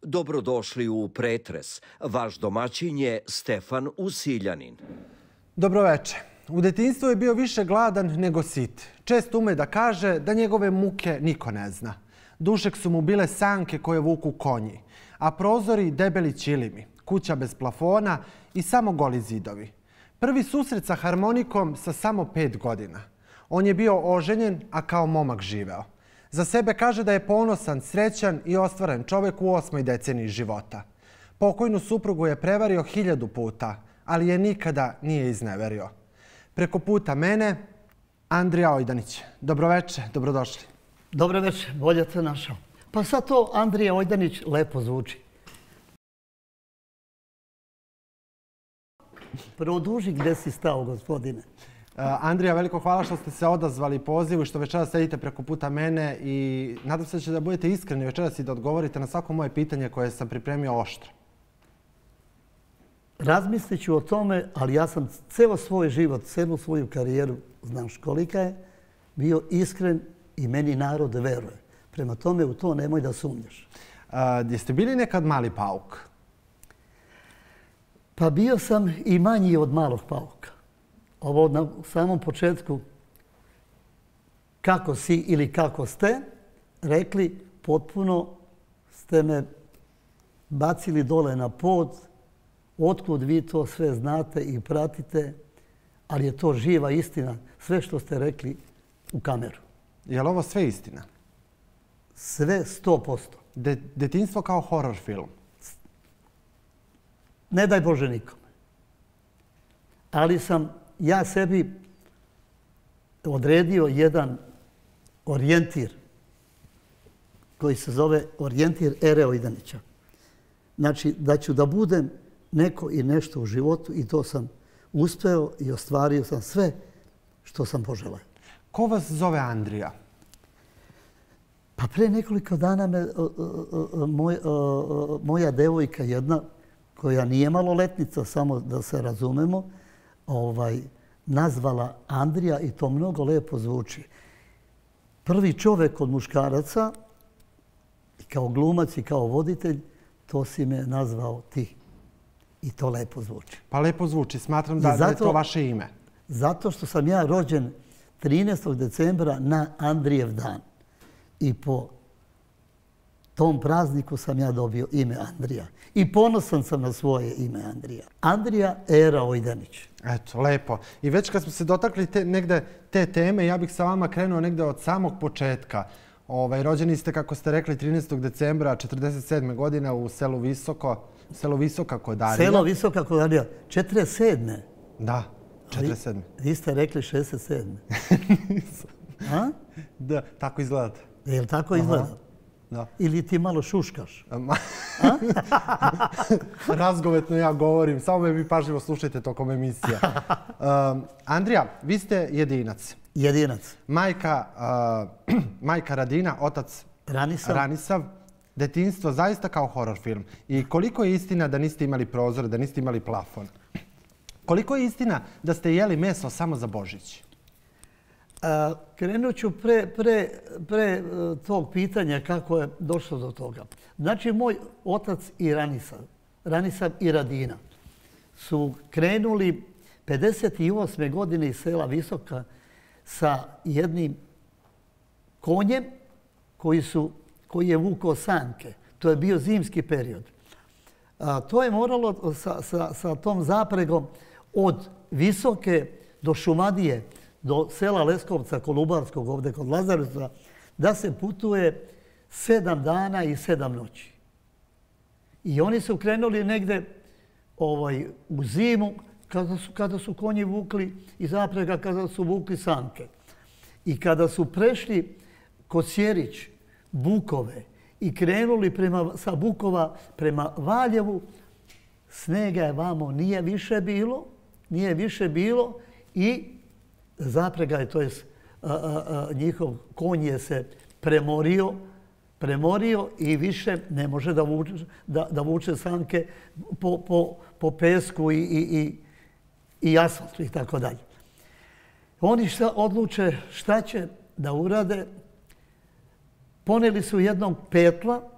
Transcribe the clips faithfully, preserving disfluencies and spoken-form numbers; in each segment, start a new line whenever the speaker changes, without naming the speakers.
Dobrodošli u Pretres. Vaš domaćin je Stefan Usiljanin.
Dobroveče. U detinjstvu je bio više gladan nego sit. Često ume da kaže da njegove muke niko ne zna. Dušek su mu bile sanke koje vuku konji, a prozori debeli ćilimi, kuća bez plafona i samo goli zidovi. Prvi susret sa harmonikom sa samo pet godina. On je bio oženjen, a kao momak živeo. Za sebe kaže da je ponosan, srećan i ostvaren čovjek u osmoj deceniji života. Pokojnu suprugu je prevario hiljadu puta, ali je nikada nije izneverio. Preko puta mene, Andrija Ojdanić. Dobroveče, dobrodošli.
Dobroveče, bolje te našao. Pa sad to Andrija Ojdanić lepo zvuči. Produži gdje si stao, gospodine.
Andrija, veliko hvala što ste se odazvali pozivu i što večeras sedite preko puta mene i nadam se da će da budete iskreni večeras i da odgovorite na svako moje pitanje koje sam pripremio oštro.
Razmislit ću o tome, ali ja sam ceo svoj život, celu svoju karijeru, znaš kolika je, bio iskren i meni narod veruje. Prema tome u to nemoj da sumnjaš.
Jeste bili nekad mali pauk?
Pa bio sam i manji od malog pauka. Ovo na samom početku, kako si ili kako ste, rekli, potpuno ste me bacili dole na pod, otkud vi to sve znate i pratite, ali je to živa istina, sve što ste rekli u kameru.
Je li ovo sve istina?
Sve sto posto.
Detinjstvo kao horor film?
Ne daj Bože nikome. Ali sam ja sebi odredio jedan orijentir koji se zove orijentir Ere Ojdanića. Znači, da ću da budem neko i nešto u životu i to sam uspeo i ostvario sam sve što sam poželao.
Ko vas zove Andrija?
Pa pre nekoliko dana me moj, moja devojka jedna, koja nije maloletnica, samo da se razumemo, ovaj, nazvala Andrija i to mnogo lepo zvuči. Prvi čovjek od muškaraca, kao glumac i kao voditelj, to si me nazvao ti. I to lepo zvuči.
Pa lepo zvuči. Smatram da, zato, da je to vaše ime.
Zato što sam ja rođen trinaestog decembra na Andrijev dan. I po tom prazniku sam ja dobio ime Andrija. I ponosan sam na svoje ime Andrija. Andrija Era Ojdanić.
Eto, lepo. I već kad smo se dotakli te, negde te teme, ja bih sa vama krenuo negde od samog početka. Ovaj, rođeni ste, kako ste rekli, trinaestog decembra četrdeset sedme godine u selu Visoko, selo Visoka Kodarija.
Selo Visoka Kodarija. četrdeset sedme
Da, četrdeset sedme
Vi ste rekli šezdeset sedme A?
Da, tako izgledate.
Je li tako izgleda?
Da.
Ili ti malo šuškaš?
Razgovetno ja govorim, samo me vi pažljivo slušajte tokom emisija. Um, Andrija, vi ste jedinac.
Jedinac.
Majka, uh, majka Radina, otac
Ranisav.
Ranisav. Detinjstvo zaista kao horor film. I koliko je istina da niste imali prozor, da niste imali plafon? Koliko je istina da ste jeli meso samo za Božić?
A, krenut ću pre, pre, pre tog pitanja kako je došlo do toga. Znači, moj otac i Ranisav, Ranisav i Radina su krenuli pedeset osme godine iz sela Visoka sa jednim konjem koji, su, koji je vukao sanke. To je bio zimski period. A, to je moralo sa, sa, sa tom zapregom od Visoke do Šumadije, do sela Leskovca, Kolubarskog, ovdje kod Lazarevca, da se putuje sedam dana i sedam noći. I oni su krenuli negde ovaj, u zimu, kada su, kada su konji vukli i zaprega kada su vukli sanke. I kada su prešli kod Sjerić, Bukove i krenuli prema, sa Bukova prema Valjevu, snega je vamo nije više bilo, nije više bilo i zaprega je, to je njihov konj je se premorio, premorio i više ne može da vuče, da, da vuče sanke po, po, po pesku i, i, i, i asfaltu i tako dalje. Oni šta odluče šta će da urade, poneli su jednog petla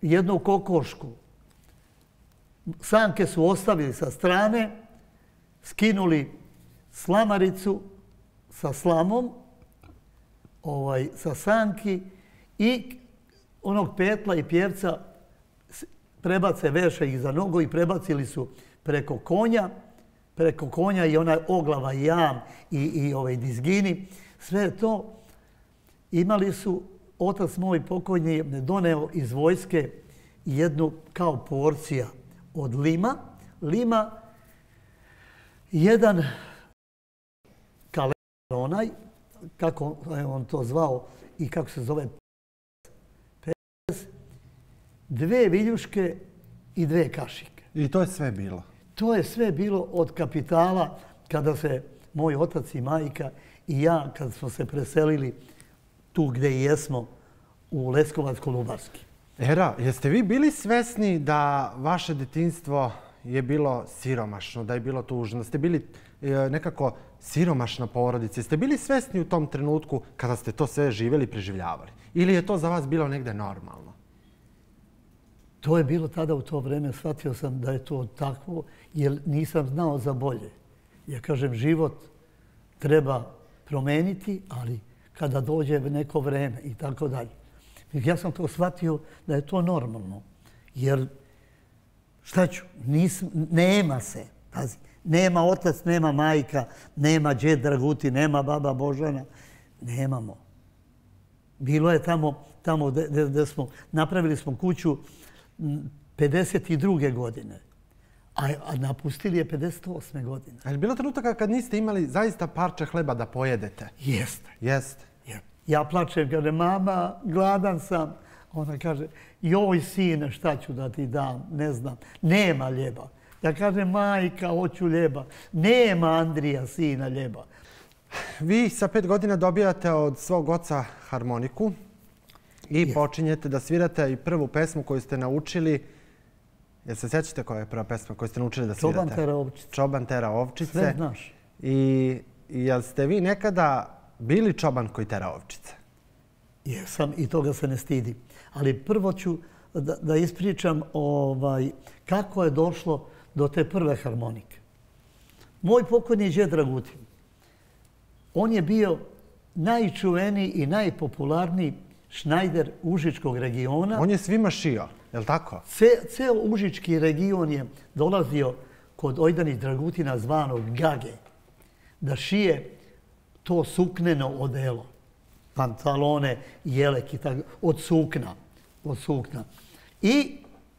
jednu kokošku. Sanke su ostavili sa strane, skinuli slamaricu sa slamom, ovaj, sa sanki i onog petla i pjevca prebace veša ih za nogu i prebacili su preko konja, preko konja i onaj oglava i jam i, i ovaj dizgini. Sve to imali su, otac moj pokojni je doneo iz vojske jednu kao porcija od lima. Lima, jedan kalendar onaj, kako je on to zvao i kako se zove, dve viljuške i dve kašike.
I to je sve bilo?
To je sve bilo od kapitala kada se moj otac i majka i ja, kad smo se preselili tu gdje i jesmo, u Leskovac-Kolubarski.
Era, jeste vi bili svesni da vaše djetinjstvo je bilo siromašno, da je bilo tužno, da ste bili nekako siromašna porodica? Jeste bili svesni u tom trenutku kada ste to sve živjeli i preživljavali? Ili je to za vas bilo negdje normalno?
To je bilo tada u to vrijeme, shvatio sam da je to takvo, jer nisam znao za bolje. Ja kažem, život treba promeniti, ali kada dođe neko vrijeme i tako dalje. Ja sam to shvatio da je to normalno, jer šta ću, Nis, nema se, pazi, nema otac, nema majka, nema džed Dragutin, nema baba Božana, nemamo. Bilo je tamo, tamo gdje smo, napravili smo kuću pedeset druge godine, a, a napustili je pedeset osme godine.
A je bilo trenutaka kad niste imali zaista parče hleba da pojedete?
Jeste.
Jeste.
Ja plačem, kaže, mama, gladan sam. Ona kaže, joj sine, šta ću da ti dam, ne znam, nema ljeba. Ja kažem, majka, hoću ljeba. Nema Andrija, sina, ljeba.
Vi sa pet godina dobijate od svog oca harmoniku i
yes.
počinjete da svirate i prvu pesmu koju ste naučili. Jel se sjećate koja je prva pesma koju ste naučili da svirate?
Čoban tera ovčice.
Čoban tera ovčice.
Sve znaš.
I jel ste vi nekada bili čoban koji tera ovčice?
Jesam i toga se ne stidim. Ali prvo ću da, da ispričam ovaj, kako je došlo do te prve harmonike. Moj pokojni džed Dragutin, on je bio najčuveniji i najpopularniji šnajder Užičkog regiona.
On je svima šio, je li tako?
Ce, ceo Užički region je dolazio kod Ojdanić Dragutina zvanog Gage da šije to sukneno odelo, pantalone, jelek i tako, od sukna, od sukna. I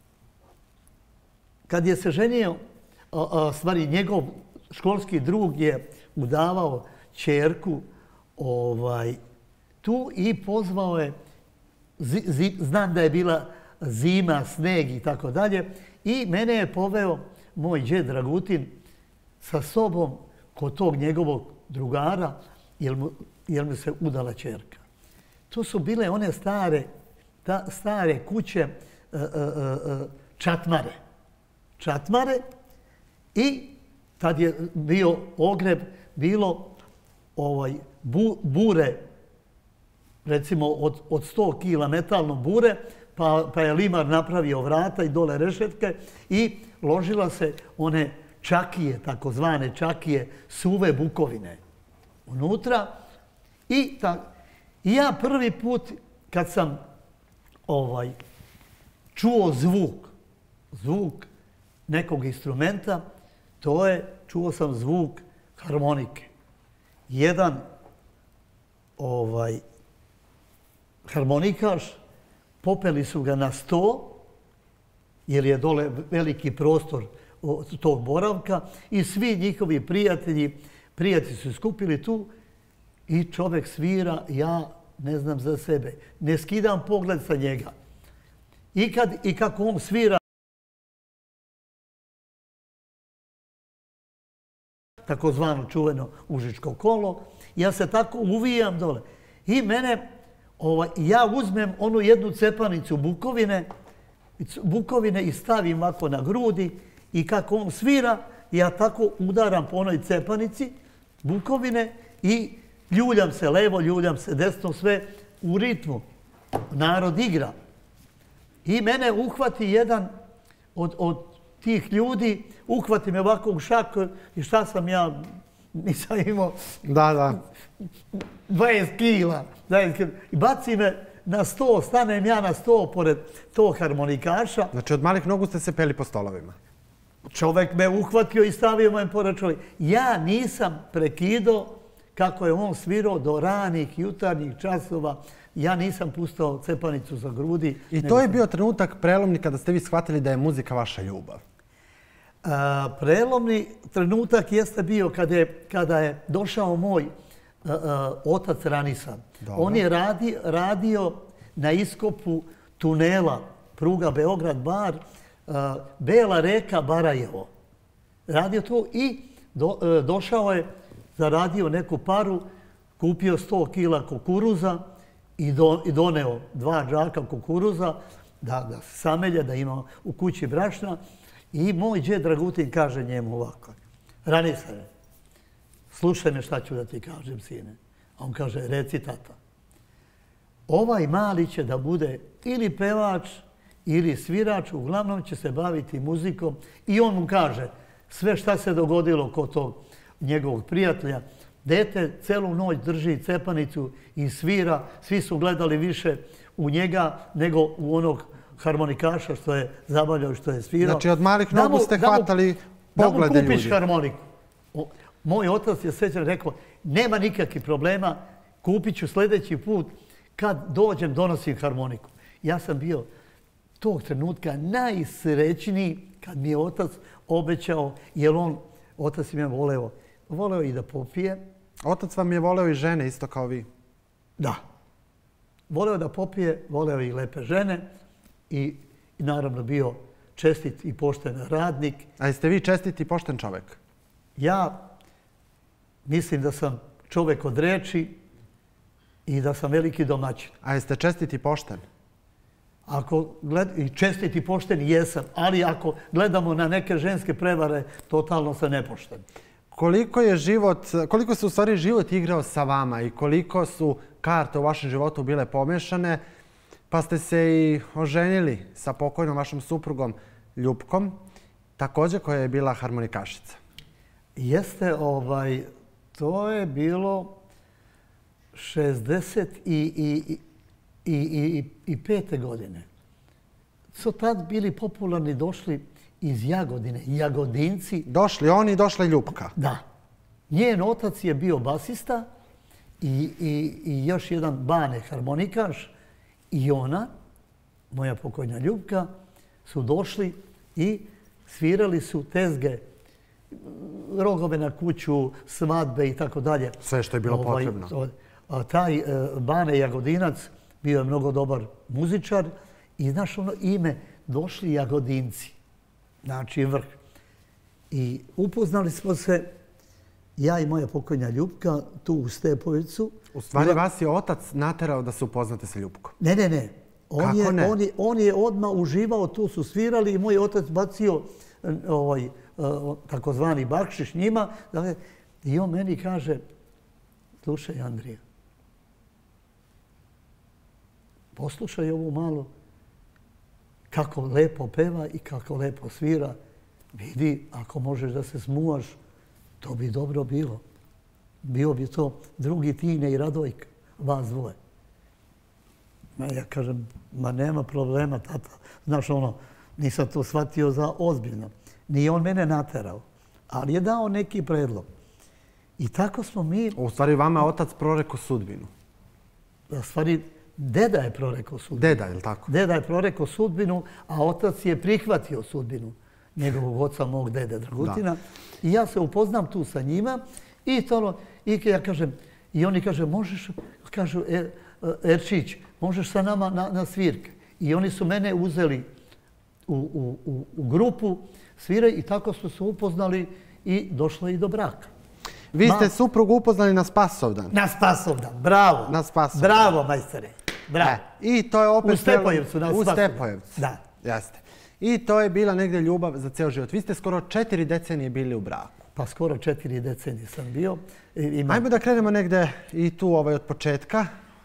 kad je se ženio, a, a, stvari, njegov školski drug je udavao ćerku ovaj, tu i pozvao je, zi, zi, znam da je bila zima, sneg i tako dalje, i mene je poveo moj džed Dragutin sa sobom kod tog njegovog drugara, jer mu, jer mu se udala ćerka. To su bile one stare, ta, stare kuće e, e, e, čatmare. Čatmare i tad je bio ogreb, bilo ovaj, bu, bure, recimo od, od sto kila metalno bure, pa, pa je limar napravio vrata i dole rešetke i ložila se one čakije, takozvane čakije, suve bukovine unutra. I, ta, i ja prvi put kad sam ovaj, čuo zvuk, zvuk nekog instrumenta, to je, čuo sam zvuk harmonike. Jedan ovaj, harmonikaš, popeli su ga na sto, jer je dole veliki prostor tog boravka, i svi njihovi prijatelji, prijatelji su skupili tu i čovjek svira, ja ne znam za sebe. Ne skidam pogled sa njega. I, kad, i kako on svira, takozvano čuveno Užičko kolo, ja se tako uvijam dole. I mene, ovaj, ja uzmem onu jednu cepanicu bukovine, bukovine i stavim ovako na grudi i kako on svira, ja tako udaram po onoj cepanici bukovine i ljuljam se levo, ljuljam se desno, sve u ritmu. Narod igra. I mene uhvati jedan od, od tih ljudi, uhvati me ovako u šak i šta sam ja, nisam imao
da, da.
dvadeset kila. I baci me na sto, stanem ja na sto pored tog harmonikaša.
Znači od malih nogu ste se peli po stolovima.
Čovjek me uhvatio i stavio me pored čovjeka. Ja nisam prekidao kako je on svirao do ranih jutarnjih časova. Ja nisam pustao cepanicu za grudi.
I to je bio trenutak prelomni kada ste vi shvatili da je muzika vaša ljubav.
A, prelomni trenutak jeste bio kada je, kada je došao moj a, a, otac Ranisa. Dobro. On je radi, radio na iskopu tunela pruga Beograd-Bar, Bela reka Barajevo. Radio to i do, a, došao je, zaradio neku paru, kupio sto kila kukuruza i, do, i doneo dva džaka kukuruza da, da samelje, da ima u kući brašna. I moj džed Dragutin kaže njemu ovako: Ranisare, slušaj me šta ću da ti kažem, sine. A on kaže: reci, tata. Ovaj mali će da bude ili pevač ili svirač, uglavnom će se baviti muzikom. I on mu kaže sve šta se dogodilo kod tog njegovog prijatelja. Dete celu noć drži cepanicu i svira. Svi su gledali više u njega nego u onog harmonikaša što je zabavljao i što je svirao.
Znači od malih nogu ste hvatali poglede ljudi.
Da mu kupiš harmoniku. O, moj otac je srećan rekao: nema nikakvih problema, kupit ću sljedeći put kad dođem donosim harmoniku. Ja sam bio tog trenutka najsrećniji kad mi je otac obećao, jer on, otac im je voleo, voleo i da popije.
Otac vam je voleo i žene isto kao vi.
Da. Voleo da popije, voleo i lepe žene. I, i naravno bio čestit i pošten radnik.
A jeste vi čestit i pošten čovjek?
Ja mislim da sam čovjek od reči i da sam veliki domaćin.
A jeste čestit i pošten?
Ako gled, i čestit i pošten jesam, ali ako gledamo na neke ženske prevare, totalno sam nepošten.
Koliko je život, koliko se u stvari život igrao sa vama i koliko su karte u vašem životu bile pomešane, pa ste se i oženili sa pokojnom vašom suprugom Ljupkom, također koja je bila harmonikašica.
Jeste, ovaj, to je bilo šezdeset pete godine. Su tad bili popularni, došli iz Jagodine, Jagodinci.
Došli oni i došla Ljupka.
Da. Njen otac je bio basista i, i, i još jedan Bane harmonikaš. I ona, moja pokojna Ljupka, su došli i svirali su tezge, rogove na kuću, svadbe i tako dalje.
Sve što je bilo ovaj, potrebno.
A taj e, Bane Jagodinac bio je mnogo dobar muzičar i znaš ono ime, došli Jagodinci, znači vrh. I upoznali smo se, ja i moja pokojna Ljupka, tu u Stepovicu.
U stvari vas je otac naterao da se upoznate sa Ljupkom.
Ne, ne, ne. On
Kako
je,
ne?
On je, on je odmah uživao, tu su svirali i moj otac bacio ovaj, takozvani bakšiš njima. Dakle, i on meni kaže: slušaj, Andrija, poslušaj ovu malo kako lepo peva i kako lepo svira. Vidi, ako možeš da se smuvaš, to bi dobro bilo. Bio bi to drugi Tine i Radojka, vas dvoje. Ja kažem, ma nema problema, tata. Znaš ono, nisam to shvatio za ozbiljno. Nije on mene naterao, ali je dao neki predlog. I tako smo mi...
U stvari vama otac proreko sudbinu.
U stvari, deda je proreko sudbinu.
Deda, je li tako?
Deda je proreko sudbinu, a otac je prihvatio sudbinu njegovog oca, mog dede Dragutina. I ja se upoznam tu sa njima i to i ja kažem, i oni kaže, možeš, kažu, er, Erčić, možeš sa nama na, na svirke. I oni su mene uzeli u, u, u, u grupu svire i tako smo se upoznali i došlo i do braka.
Vi ste suprugu upoznali na Spasovdan.
Na Spasovdan, bravo.
Na Spasovdan.
Bravo, majstore. Bravo.
E, I to je opet...
U Stepojevcu, na
U
Spasovdan.
Stepojevcu.
Da.
Jeste. I to je bila negdje ljubav za ceo život. Vi ste skoro četiri decenije bili u braku.
Pa skoro četiri decenije sam bio. Ima...
Ajmo da krenemo negdje i tu ovaj, od početka.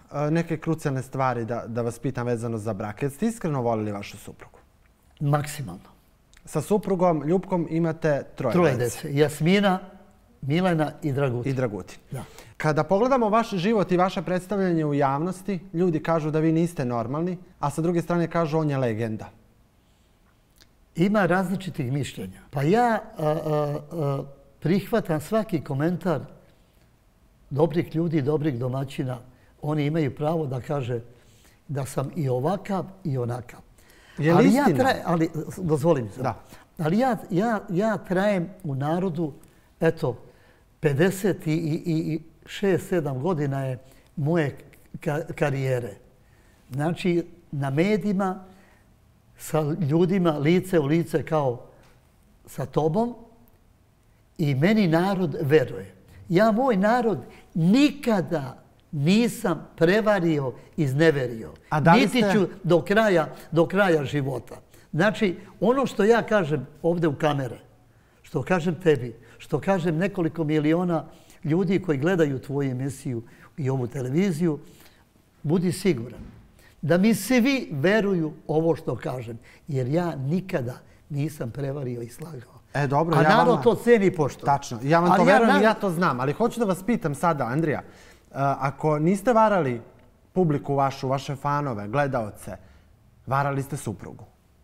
neke krucijalne stvari da, da vas pitam vezano za brak. Jeste iskreno volili vašu suprugu?
Maksimalno.
Sa suprugom Ljupkom imate troje,
troje dece. Jasmina, Milena i Dragutin.
I Dragutin.
Da.
Kada pogledamo vaš život i vaše predstavljanje u javnosti, ljudi kažu da vi niste normalni, a sa druge strane kažu on je legenda.
Ima različitih mišljenja. Pa ja a, a, a, prihvatam svaki komentar dobrih ljudi, dobrih domaćina. Oni imaju pravo da kaže da sam i ovakav i onakav.
Je li
ali
istina?
Ja traje, ali, dozvoli mi se.
Da.
Ali ja, ja, ja trajem u narodu, eto, pedeset šest sedam godina je moje ka, karijere. Znači, na medijima, sa ljudima, lice u lice kao sa tobom i meni narod veruje. Ja moj narod nikada nisam prevario, izneverio.
A da li
Niti
ste...
ću do kraja, do kraja života. Znači, ono što ja kažem ovdje u kamere, što kažem tebi, što kažem nekoliko miliona ljudi koji gledaju tvoju emisiju i ovu televiziju, budi siguran da mi svi veruju ovo što kažem, jer ja nikada nisam prevario i slagao.
E, dobro,
A
ja
narod
vama...
to ceni i poštuje.
Tačno, ja vam
Ali
to verujem
ja,
i ja to znam, ali hoću da vas pitam sada, Andrija, ako niste varali publiku vašu, vaše fanove, gledaoce, varali ste suprugu?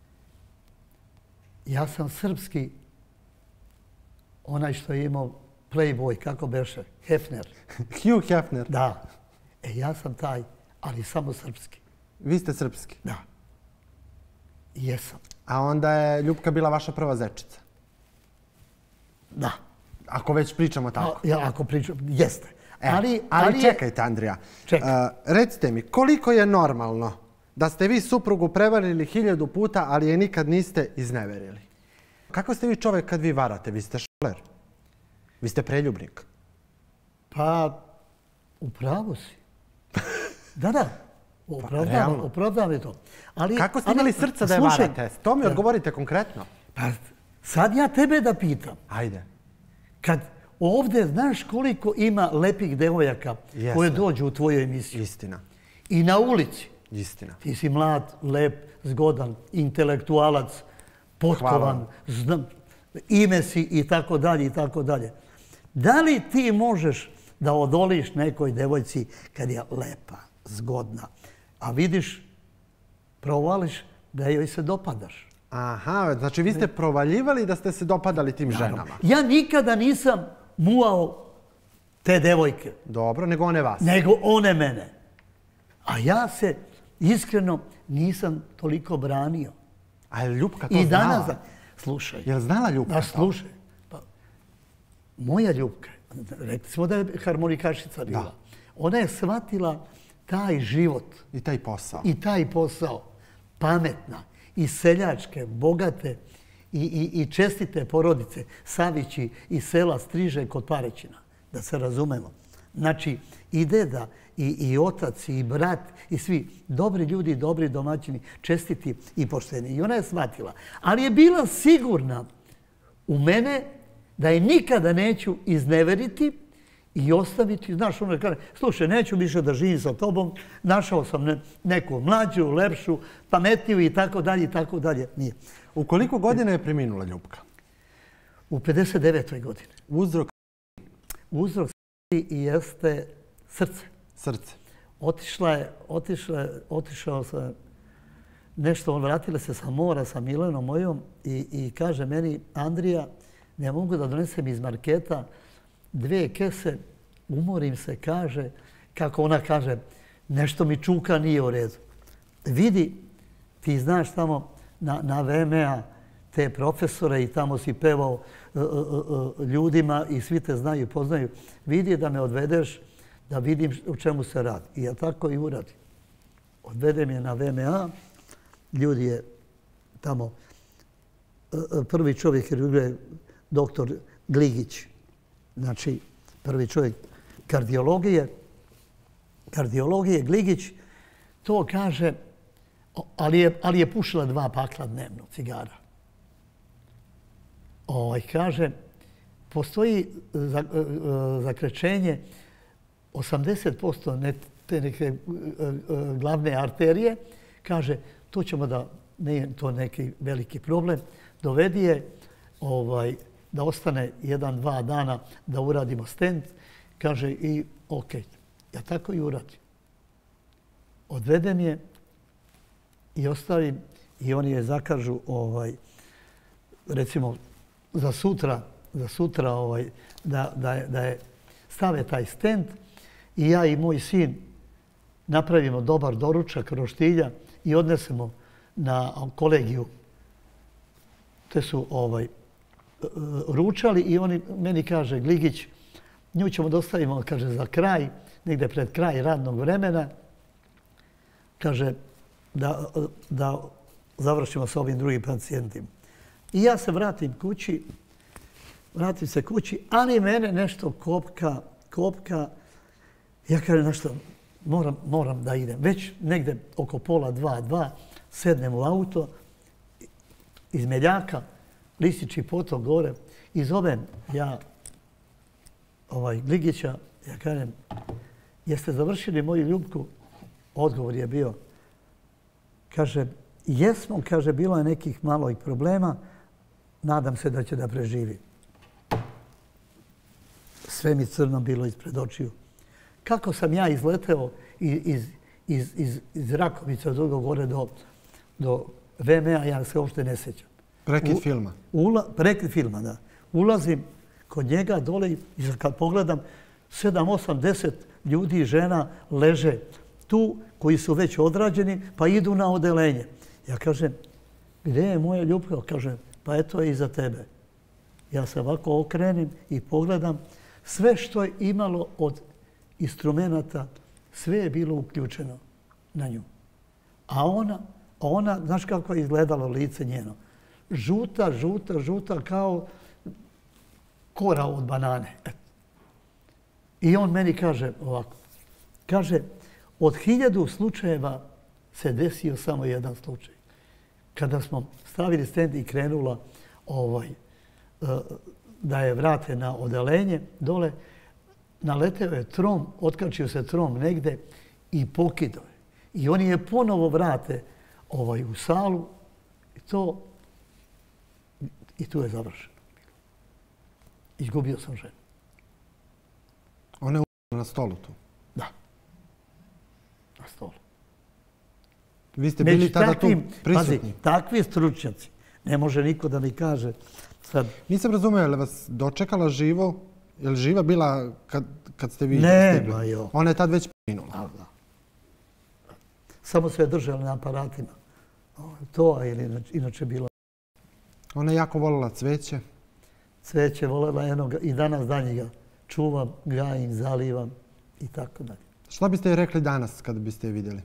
Ja sam srpski, onaj što je imao Playboy, kako beše, Hefner.
Hugh Hefner?
Da. E, ja sam taj, ali samo srpski.
Vi ste srpski?
Da. Jesam.
A onda je Ljupka bila vaša prva zečica?
Da.
Ako već pričamo tako.
A, ja, ako pričam, jeste.
E,
ali,
ali,
ali
čekajte, Andrija.
Čekaj.
Uh, recite mi, koliko je normalno da ste vi suprugu prevarili hiljadu puta, ali je nikad niste izneverili? Kako ste vi čovjek kad vi varate? Vi ste šaler. Vi ste preljubnik.
Pa, upravo si. Da, da. Opravdavam,
realno.
opravdavam je to. Ali,
Kako ste
ali,
imali srca da je
slušaj,
varate? To mi
da.
odgovorite konkretno.
Pa, sad ja tebe da pitam.
Ajde.
Kad ovdje znaš koliko ima lepih devojaka
Jeste.
koje dođu u tvoju emisiju.
Istina.
I na ulici.
Istina.
Ti si mlad, lep, zgodan, intelektualac, potkovan, znam, ime si i tako dalje i tako dalje. Da li ti možeš da odoliš nekoj devojci kad je lepa, zgodna, a vidiš, provališ da joj se dopadaš?
Aha, znači vi ste provaljivali da ste se dopadali tim ženama.
Ja nikada nisam muao te devojke.
Dobro, nego one vas.
Nego one mene. A ja se iskreno nisam toliko branio.
A je Ljupka to
I danas,
znala?
slušaj.
Je li znala Ljupka
Da,
to?
slušaj. Pa, moja Ljupka, rekli smo da je harmonikašica bila.
Da.
Ona je shvatila taj život
I taj posao.
i taj posao. Pametna i seljačke, bogate i, i, i čestite porodice. Savići i sela Striže kod Parećina. Da se razumemo. Znači, ide da i, i otac, i brat, i svi dobri ljudi, dobri domaćini, čestiti i pošteni. I ona je shvatila. Ali je bila sigurna u mene da je nikada neću izneveriti i ostaviti. Znaš, ona kaže, slušaj, neću više da živim sa tobom, našao sam ne, neku mlađu, lepšu, pametniju i tako dalje i tako dalje. Nije.
U koliko godina je preminula Ljupka?
U pedeset devetoj godini.
Uzrok
Uzrok i jeste srce.
srce.
Otišla je, otišla je, otišao sam nešto, on vratila se sa mora sa Milenom mojom i, i kaže meni, Andrija, ne mogu da donesem iz marketa dve kese, umorim se, kaže, kako ona kaže, nešto mi čuka, nije u redu. Vidi, ti znaš tamo na, na V M A te profesore i tamo si pevao uh, uh, uh, ljudima i svi te znaju i poznaju. Vidi da me odvedeš da vidim u čemu se radi. I ja tako i uradim. Odvedem je na V M A, ljudi je tamo, prvi čovjek je doktor Gligić, znači prvi čovjek kardiologije, kardiologije Gligić, to kaže, ali je, ali je pušila dva pakla dnevno cigara. Ovaj, kaže, postoji zakrečenje osamdeset posto te neke glavne arterije. Kaže, to ćemo da, nije to neki veliki problem, dovedi je ovaj, da ostane jedan, dva dana da uradimo stent. Kaže, i ok, ja tako i uradim. Odvedem je i ostavim i oni je zakažu, ovaj, recimo, za sutra, za sutra ovaj, da, da, je, da je stave taj stent i ja i moj sin napravimo dobar doručak roštilja i odnesemo na kolegiju. Te su ovaj, ručali i oni meni kaže, Gligić, nju ćemo da ostavimo, kaže, za kraj, negdje pred kraj radnog vremena, kaže, da, da završimo s ovim drugim pacijentima. I ja se vratim kući, vratim se kući, ali mene nešto kopka, kopka. Ja kažem, nešto, moram, moram da idem. Već negdje oko pola dva, dva, sednem u auto, iz Meljaka, Listići potok gore, i zovem ja ovaj, Gligića, ja kažem, jeste završili moju ljubku? Odgovor je bio, kaže, jesmo, kaže, bilo je nekih malo i problema, nadam se da će da preživi. Sve mi crno bilo ispred očiju. Kako sam ja izleteo iz, iz, iz, iz Rakovice od drugog gore do, do V M A, ja se uopšte ne sjećam.
Prekid filma.
Ula, prekid filma, da. Ulazim kod njega dole i kad pogledam, sedam, osam, deset ljudi i žena leže tu, koji su već odrađeni, pa idu na odelenje. Ja kažem, gdje je moja ljubka? Kažem, pa eto je iza tebe. Ja se ovako okrenim i pogledam. Sve što je imalo od instrumenata, sve je bilo uključeno na nju. A ona, ona, znaš kako je izgledalo lice njeno? Žuta, žuta, žuta, kao kora od banane. I on meni kaže ovako, kaže, od hiljadu slučajeva se desio samo jedan slučaj. Kada smo stavili stent i krenula ovaj, da je vrate na odelenje, dole naleteo je trom, otkačio se trom negde i pokidao je. I oni je ponovo vrate ovaj, u salu i to i tu je završeno. Izgubio sam ženu.
Ona je na stolu tu?
Da. Na stolu.
Vi ste bili tada tu prisutni?
Pazi, takvi stručnjaci. Ne može niko da mi kaže sad.
Nisam razumio, je li vas dočekala živo? Je li živa bila kad, kad ste vi
ne,
stigli?
Ne, jo.
Ona je tad već preminula.
Da, da. Samo se je držala na aparatima. To je inače, inače bilo.
Ona je jako voljela cveće.
Cveće voljela jednoga i danas danje ga čuvam, gajim, zalivam i tako dalje.
Šta biste joj rekli danas kad biste je vidjeli?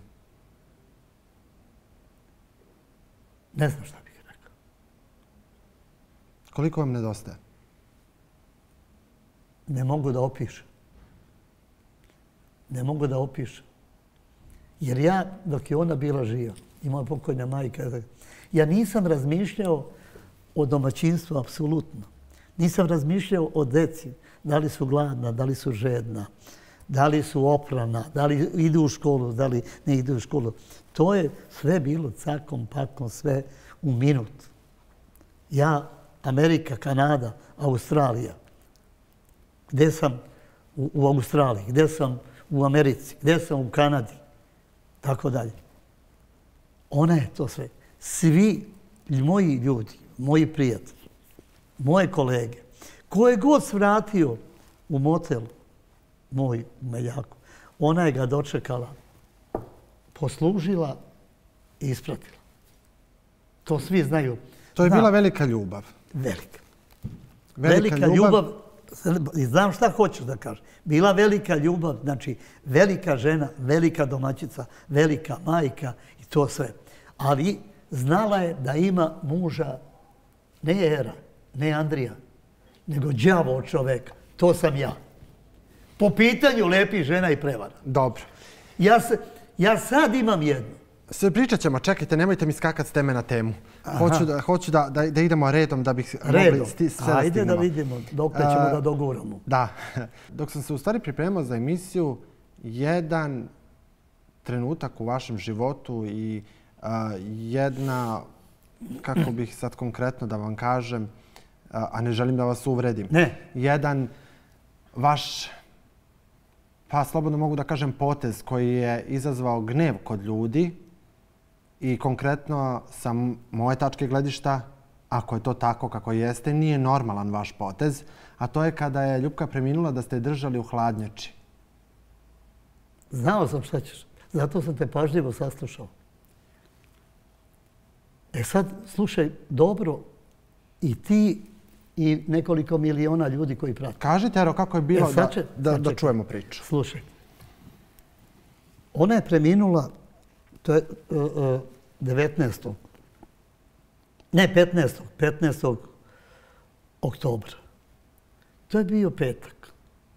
Ne znam šta bih rekao.
Koliko vam nedostaje?
Ne mogu da opišem. Ne mogu da opišem. Jer ja, dok je ona bila živa, i moja pokojna majka, ja nisam razmišljao o domaćinstvu, apsolutno. Nisam razmišljao o deci, da li su gladna, da li su žedna, da li su oprana, da li idu u školu, da li ne idu u školu. To je sve bilo cakom, pakom, sve u minut. Ja, Amerika, Kanada, Australija. Gde sam u, u Australiji, gde sam u Americi, gde sam u Kanadi, tako dalje. Ona je to sve. Svi moji ljudi, moji prijatelji, moje kolege, koje god svratio u motelu, moj u Meljaku, ona je ga dočekala, poslužila i ispratila. To svi znaju.
To je
Znam.
bila velika ljubav.
Velika.
Velika,
velika ljubav. ljubav. Znam šta hoćeš da kažem. Bila velika ljubav, znači velika žena, velika domaćica, velika majka i to sve. Ali znala je da ima muža, ne Era, ne Andrija, nego đavo od čoveka. To sam ja. Po pitanju lepih žena i prevara.
Dobro.
Ja, se, ja sad imam jednu.
Sve pričat ćemo, čekajte, nemojte mi skakati s teme na temu. Hoću, da, hoću da, da, da idemo redom da bih
redom.
mogli sti, sve
Ajde
stignemo.
da vidimo dok ćemo uh, da doguramo.
Da. Dok sam se u stvari pripremao za emisiju, jedan trenutak u vašem životu i jedna, kako bih sad konkretno da vam kažem, a ne želim da vas uvredim, jedan vaš, pa slobodno mogu da kažem, potez koji je izazvao gnev kod ljudi i konkretno sa moje tačke gledišta, ako je to tako kako jeste, nije normalan vaš potez, a to je kada je Ljupka preminula da ste je držali u hladnjači.
Znao sam šta ćeš. Zato sam te pažljivo saslušao. E sad, slušaj, dobro, i ti i nekoliko miliona ljudi koji prate.
Kažite, Ero, kako je bilo
e,
da,
će,
da, da čujemo priču.
Slušaj, ona je preminula, to je uh, uh, devetnaestog Ne, petnaestog petnaestog oktobra. To je bio petak.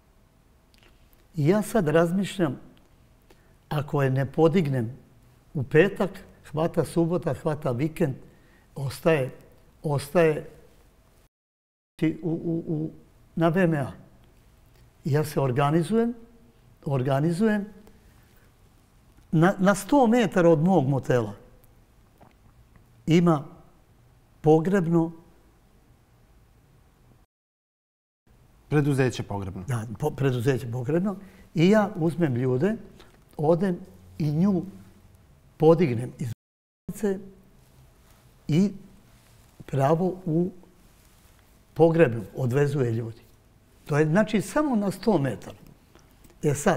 I ja sad razmišljam, ako je ne podignem u petak, hvata subota, hvata vikend, ostaje, ostaje u, u, u, na V M A. I ja se organizujem, organizujem na, na sto metara od mog motela ima pogrebno
preduzeće pogrebno.
Da, po, preduzeće pogrebno. I ja uzmem ljude, odem i nju podignem iz bolnice i pravo u pogrebnu odvezuje ljudi. To je znači samo na sto metara. E sad,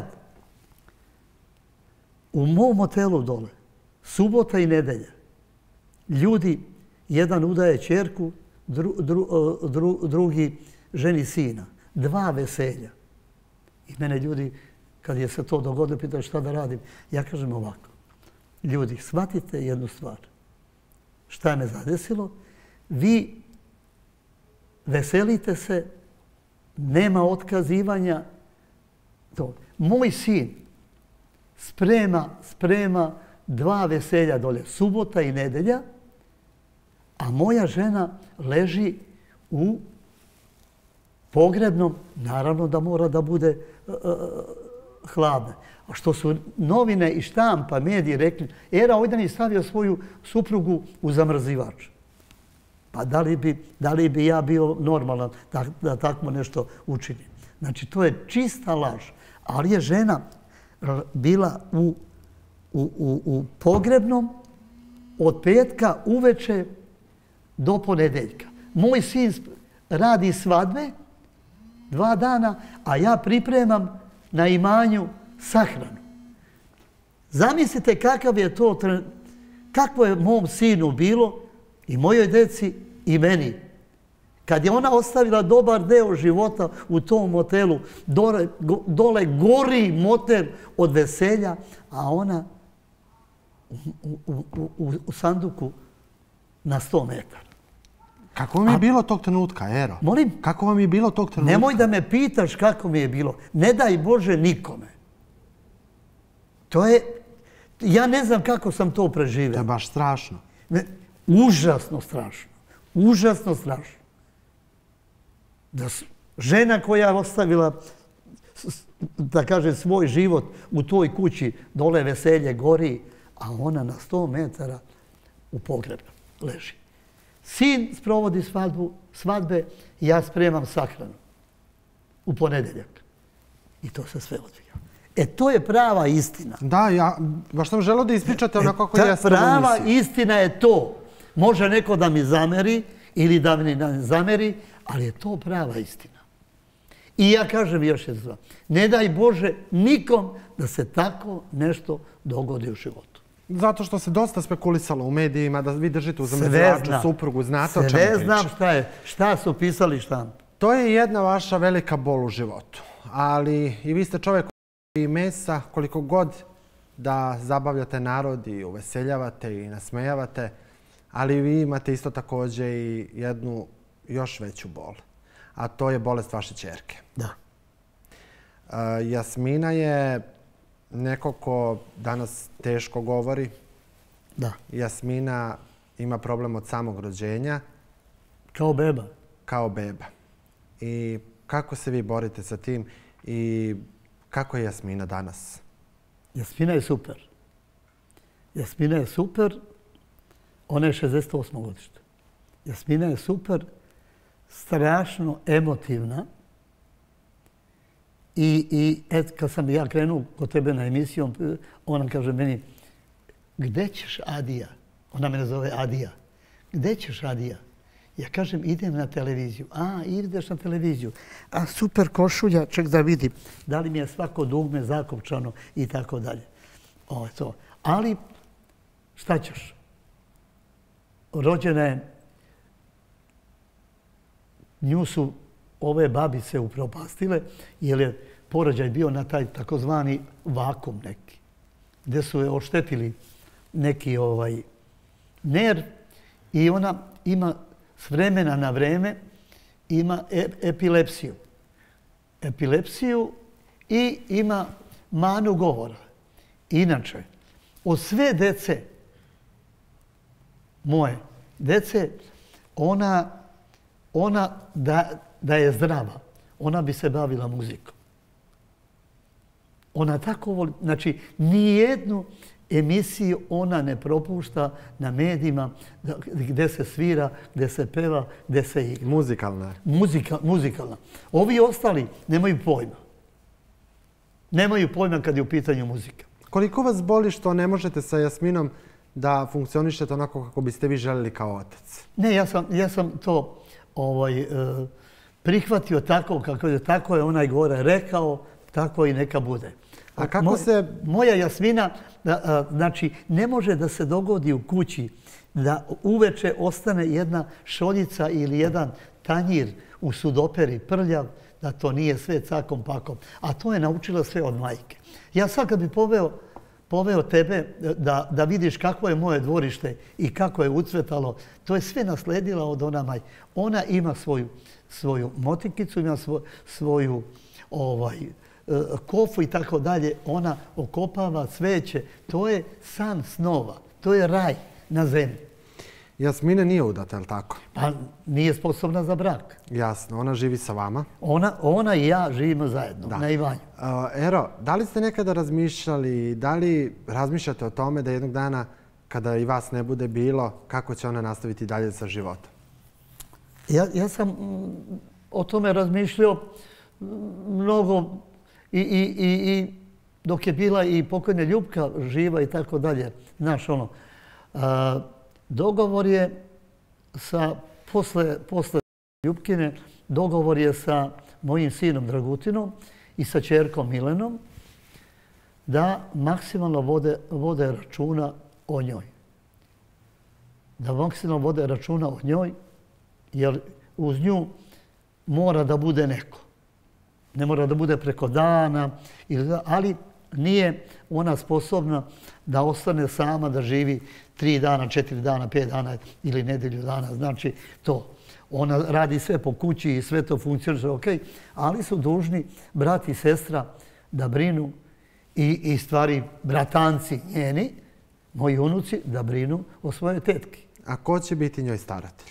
u mom hotelu dole, subota i nedelja, ljudi, jedan udaje ćerku, dru, dru, dru, drugi ženi sina. Dva veselja. I mene ljudi, kad je se to dogodilo, pitaju šta da radim. Ja kažem ovako. Ljudi, shvatite jednu stvar. Šta me zadesilo? Vi veselite se, nema otkazivanja. To. Moj sin sprema, sprema dva veselja dole, subota i nedelja, a moja žena leži u pogrebnom, naravno da mora da bude uh, hladna. A što su novine i štampa, mediji rekli, Era Ojdan je stavio svoju suprugu u zamrzivač. Pa da li bi, da li bi ja bio normalan da, da tako nešto učinim? Znači, to je čista laž. Ali je žena bila u, u, u, u pogrebnom od petka uveče do ponedeljka. Moj sin radi svadbe dva dana, a ja pripremam na imanju sahranu. Zamislite kakav je to, kakvo je mom sinu bilo i mojoj deci i meni. Kad je ona ostavila dobar deo života u tom motelu, dole, dole gori motel od veselja, a ona u, u, u, u sanduku na sto metara.
Kako vam je bilo tog trenutka, Ero?
Molim?
Kako vam je bilo tog trenutka?
Nemoj da me pitaš kako mi je bilo. Ne daj Bože nikome. To je... Ja ne znam kako sam to preživio.
To je baš strašno.
Ne, užasno strašno. Užasno strašno. Da žena koja je ostavila, da kažem, svoj život u toj kući, dole veselje gori, a ona na sto metara u pogrebu leži. Sin sprovodi svadbu, svadbe i ja spremam sahranu u ponedeljak. I to se sve odvija. E, to je prava istina.
Da, ja baš sam želeo da ispričate onako kako jeste.
Prava istina je to. Može neko da mi zameri ili da mi ne zameri, ali je to prava istina. I ja kažem još jedno, ne daj Bože nikom da se tako nešto dogodi u životu.
Zato što se dosta spekulisalo u medijima da vi držite u zamrzivaču suprugu, znate o čemu pričam.
Sve znam šta je, šta su pisali štamp.
To je jedna vaša velika bol u životu. Ali i vi ste čovjek i mesa, koliko god da zabavljate narod i uveseljavate i nasmejavate, ali vi imate isto također i jednu još veću bol. A to je bolest vaše ćerke.
Da.
Uh, Jasmina je neko ko danas teško govori.
Da.
Jasmina ima problem od samog rođenja.
Kao beba.
Kao beba. I kako se vi borite sa tim i kako je Jasmina danas?
Jasmina je super. Jasmina je super, ona je šezdeset osmo godište. Jasmina je super, strašno emotivna. I, i et, kad sam ja krenuo kod tebe na emisijom, ona kaže meni, gde ćeš, Adija? Ona me zove Adija. Gde ćeš, Adija? Ja kažem, idem na televiziju. A, ideš na televiziju. A, super košulja, ček da vidim. Da li mi je svako dugme zakopčano i tako dalje. Ovo je to. Ali, šta ćeš? Rođena je, nju su ove babice upropastile, jer je porođaj bio na taj takozvani vakum neki, gdje su je oštetili neki ovaj nerv i ona ima s vremena na vreme ima epilepsiju. Epilepsiju i ima manu govora. Inače, od sve dece, moje dece, ona, ona da, da je zdrava, ona bi se bavila muzikom. Ona tako voli, znači nijednu emisiju ona ne propušta na medijima gdje se svira, gdje se peva, gdje se igra.
Muzikalna.
Muzika, muzikalna. Ovi ostali nemaju pojma. Nemaju pojma kad je u pitanju muzika.
Koliko vas boli što ne možete sa Jasminom da funkcionišete onako kako biste vi željeli kao otac?
Ne, ja sam, ja sam to ovaj, eh, prihvatio tako kako je, tako je onaj gore rekao, tako i neka bude.
A kako
Mo,
se...
Moja Jasmina, a, a, znači, ne može da se dogodi u kući da uveče ostane jedna šoljica ili jedan tanjir u sudoperi prljav, da to nije sve cakom pakom. A to je naučila sve od majke. Ja sad kad bi poveo, poveo tebe da, da vidiš kako je moje dvorište i kako je ucvetalo, to je sve nasledila od ona maj. Ona ima svoju, svoju motikicu, ima svoj, svoju ovaj, kofu i tako dalje. Ona okopava cveće. To je san snova. To je raj na zemlji.
Jasmina nije udata, je li tako?
Pa nije sposobna za brak.
Jasno, ona živi sa vama.
Ona, ona i ja živimo zajedno,
da.
na Ivanju.
Uh, Ero, da li ste nekada razmišljali, da li razmišljate o tome da jednog dana kada i vas ne bude bilo, kako će ona nastaviti dalje sa životom?
Ja, ja sam mm, o tome razmišljao mnogo i, i, i, i dok je bila i pokojna Ljupka živa i tako dalje. Znaš, ono, uh, dogovor je sa, posle, posle Ljupkine, dogovor je sa mojim sinom Dragutinom i sa ćerkom Milenom da maksimalno vode, vode računa o njoj. Da maksimalno vode računa o njoj, jer uz nju mora da bude neko. Ne mora da bude preko dana, ali nije ona sposobna da ostane sama, da živi tri dana, četiri dana, pet dana ili nedelju dana. Znači to. Ona radi sve po kući i sve to funkcioniše, ok, ali su dužni brat i sestra da brinu i, i stvari bratanci njeni, moji unuci, da brinu o svojoj tetki.
A ko će biti njoj staratelj?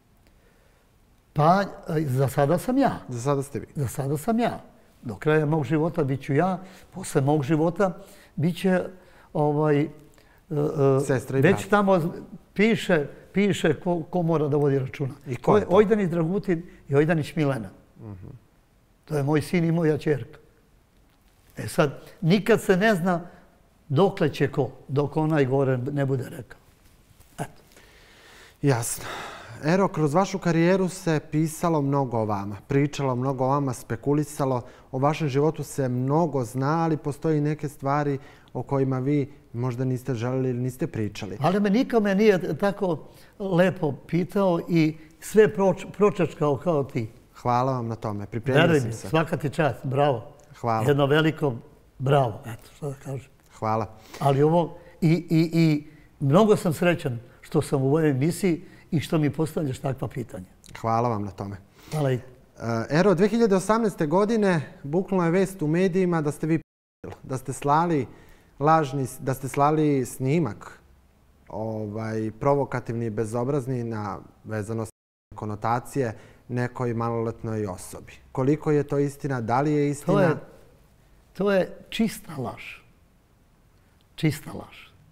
Pa, za sada sam ja.
Za sada ste vi?
Za sada sam ja. Do kraja mog života bit ću ja, posle mog života bit će ovaj,
sestra i brat.
već tamo piše, piše ko, ko mora da vodi računa.
I ko je to?
Ojdanić Dragutin i Ojdanić Milena. Uh-huh. To je moj sin i moja ćerka. E sad, nikad se ne zna dokle će ko, dok onaj gore ne bude rekao. Eto.
Jasno. Ero, kroz vašu karijeru se pisalo mnogo o vama, pričalo mnogo o vama, spekulisalo. O vašem životu se mnogo zna, ali postoji neke stvari o kojima vi možda niste želeli ili niste pričali.
Ali me nikome nije tako lepo pitao i sve proč, pročačkao kao ti.
Hvala vam na tome. Pripremio sam
mi,
se.
Svaka ti čast. Bravo.
Hvala.
Jedno veliko bravo. Eto, što da kažem.
Hvala.
Ali ovo, i, i, i mnogo sam srećan što sam u ovoj emisiji i što mi postavljaš takva pitanja.
Hvala vam na tome.
Hvala i...
Ero, dve hiljade osamnaeste. godine buknula je vest u medijima da ste vi da ste slali lažni, da ste slali snimak ovaj, provokativni i bezobrazni na vezanost konotacije nekoj maloletnoj osobi. Koliko je to istina? Da li je istina?
To je, to je čista laž. Čista laž.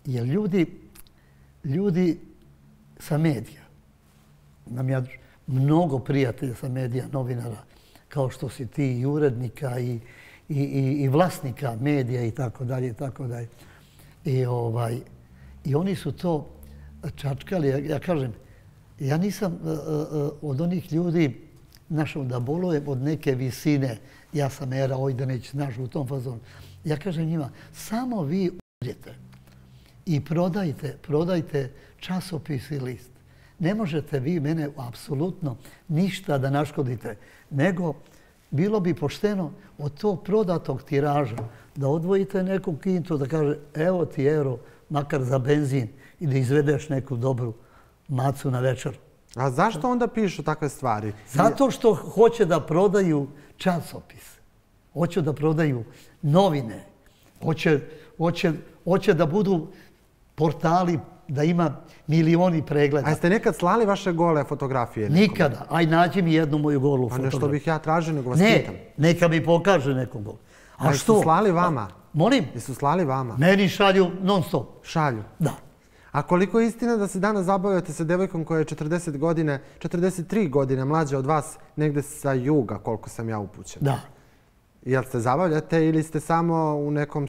Jer ljudi, ljudi sa medija, imam ja mnogo prijatelja sa medija, novinara, kao što si ti i urednika i, i, i, i vlasnika medija i tako dalje i tako dalje. I, ovaj, I oni su to čačkali. Ja, ja kažem, ja nisam uh, uh, od onih ljudi našao da bolujem od neke visine. Ja sam Era Ojdanić, znaš, u tom fazonu. Ja kažem njima, samo vi uđete i prodajte, prodajte časopis i list. Ne možete vi mene apsolutno ništa da naškodite, nego bilo bi pošteno od tog prodatog tiraža da odvojite neku kintu, da kaže evo ti euro, makar za benzin i da izvedeš neku dobru macu na večer.
A zašto onda pišu takve stvari?
Zato što hoće da prodaju časopis, hoće da prodaju novine, hoće, hoće, hoće da budu portali, da ima milioni pregleda.
A jeste nekad slali vaše gole fotografije?
Nikada. Aj, nađi mi jednu moju golu fotografiju.
Pa nešto bih ja tražio, nego vas
ne,
pitam.
Neka mi pokaže nekog golu.
A, A što? Jesu slali vama?
A, molim?
Jesu slali vama?
Meni šalju non stop.
Šalju?
Da.
A koliko je istina da se danas zabavljate sa devojkom koja je četrdeset godine, četrdeset tri godine mlađa od vas, negde sa juga, koliko sam ja upućen?
Da.
Jel se zabavljate ili ste samo u nekom...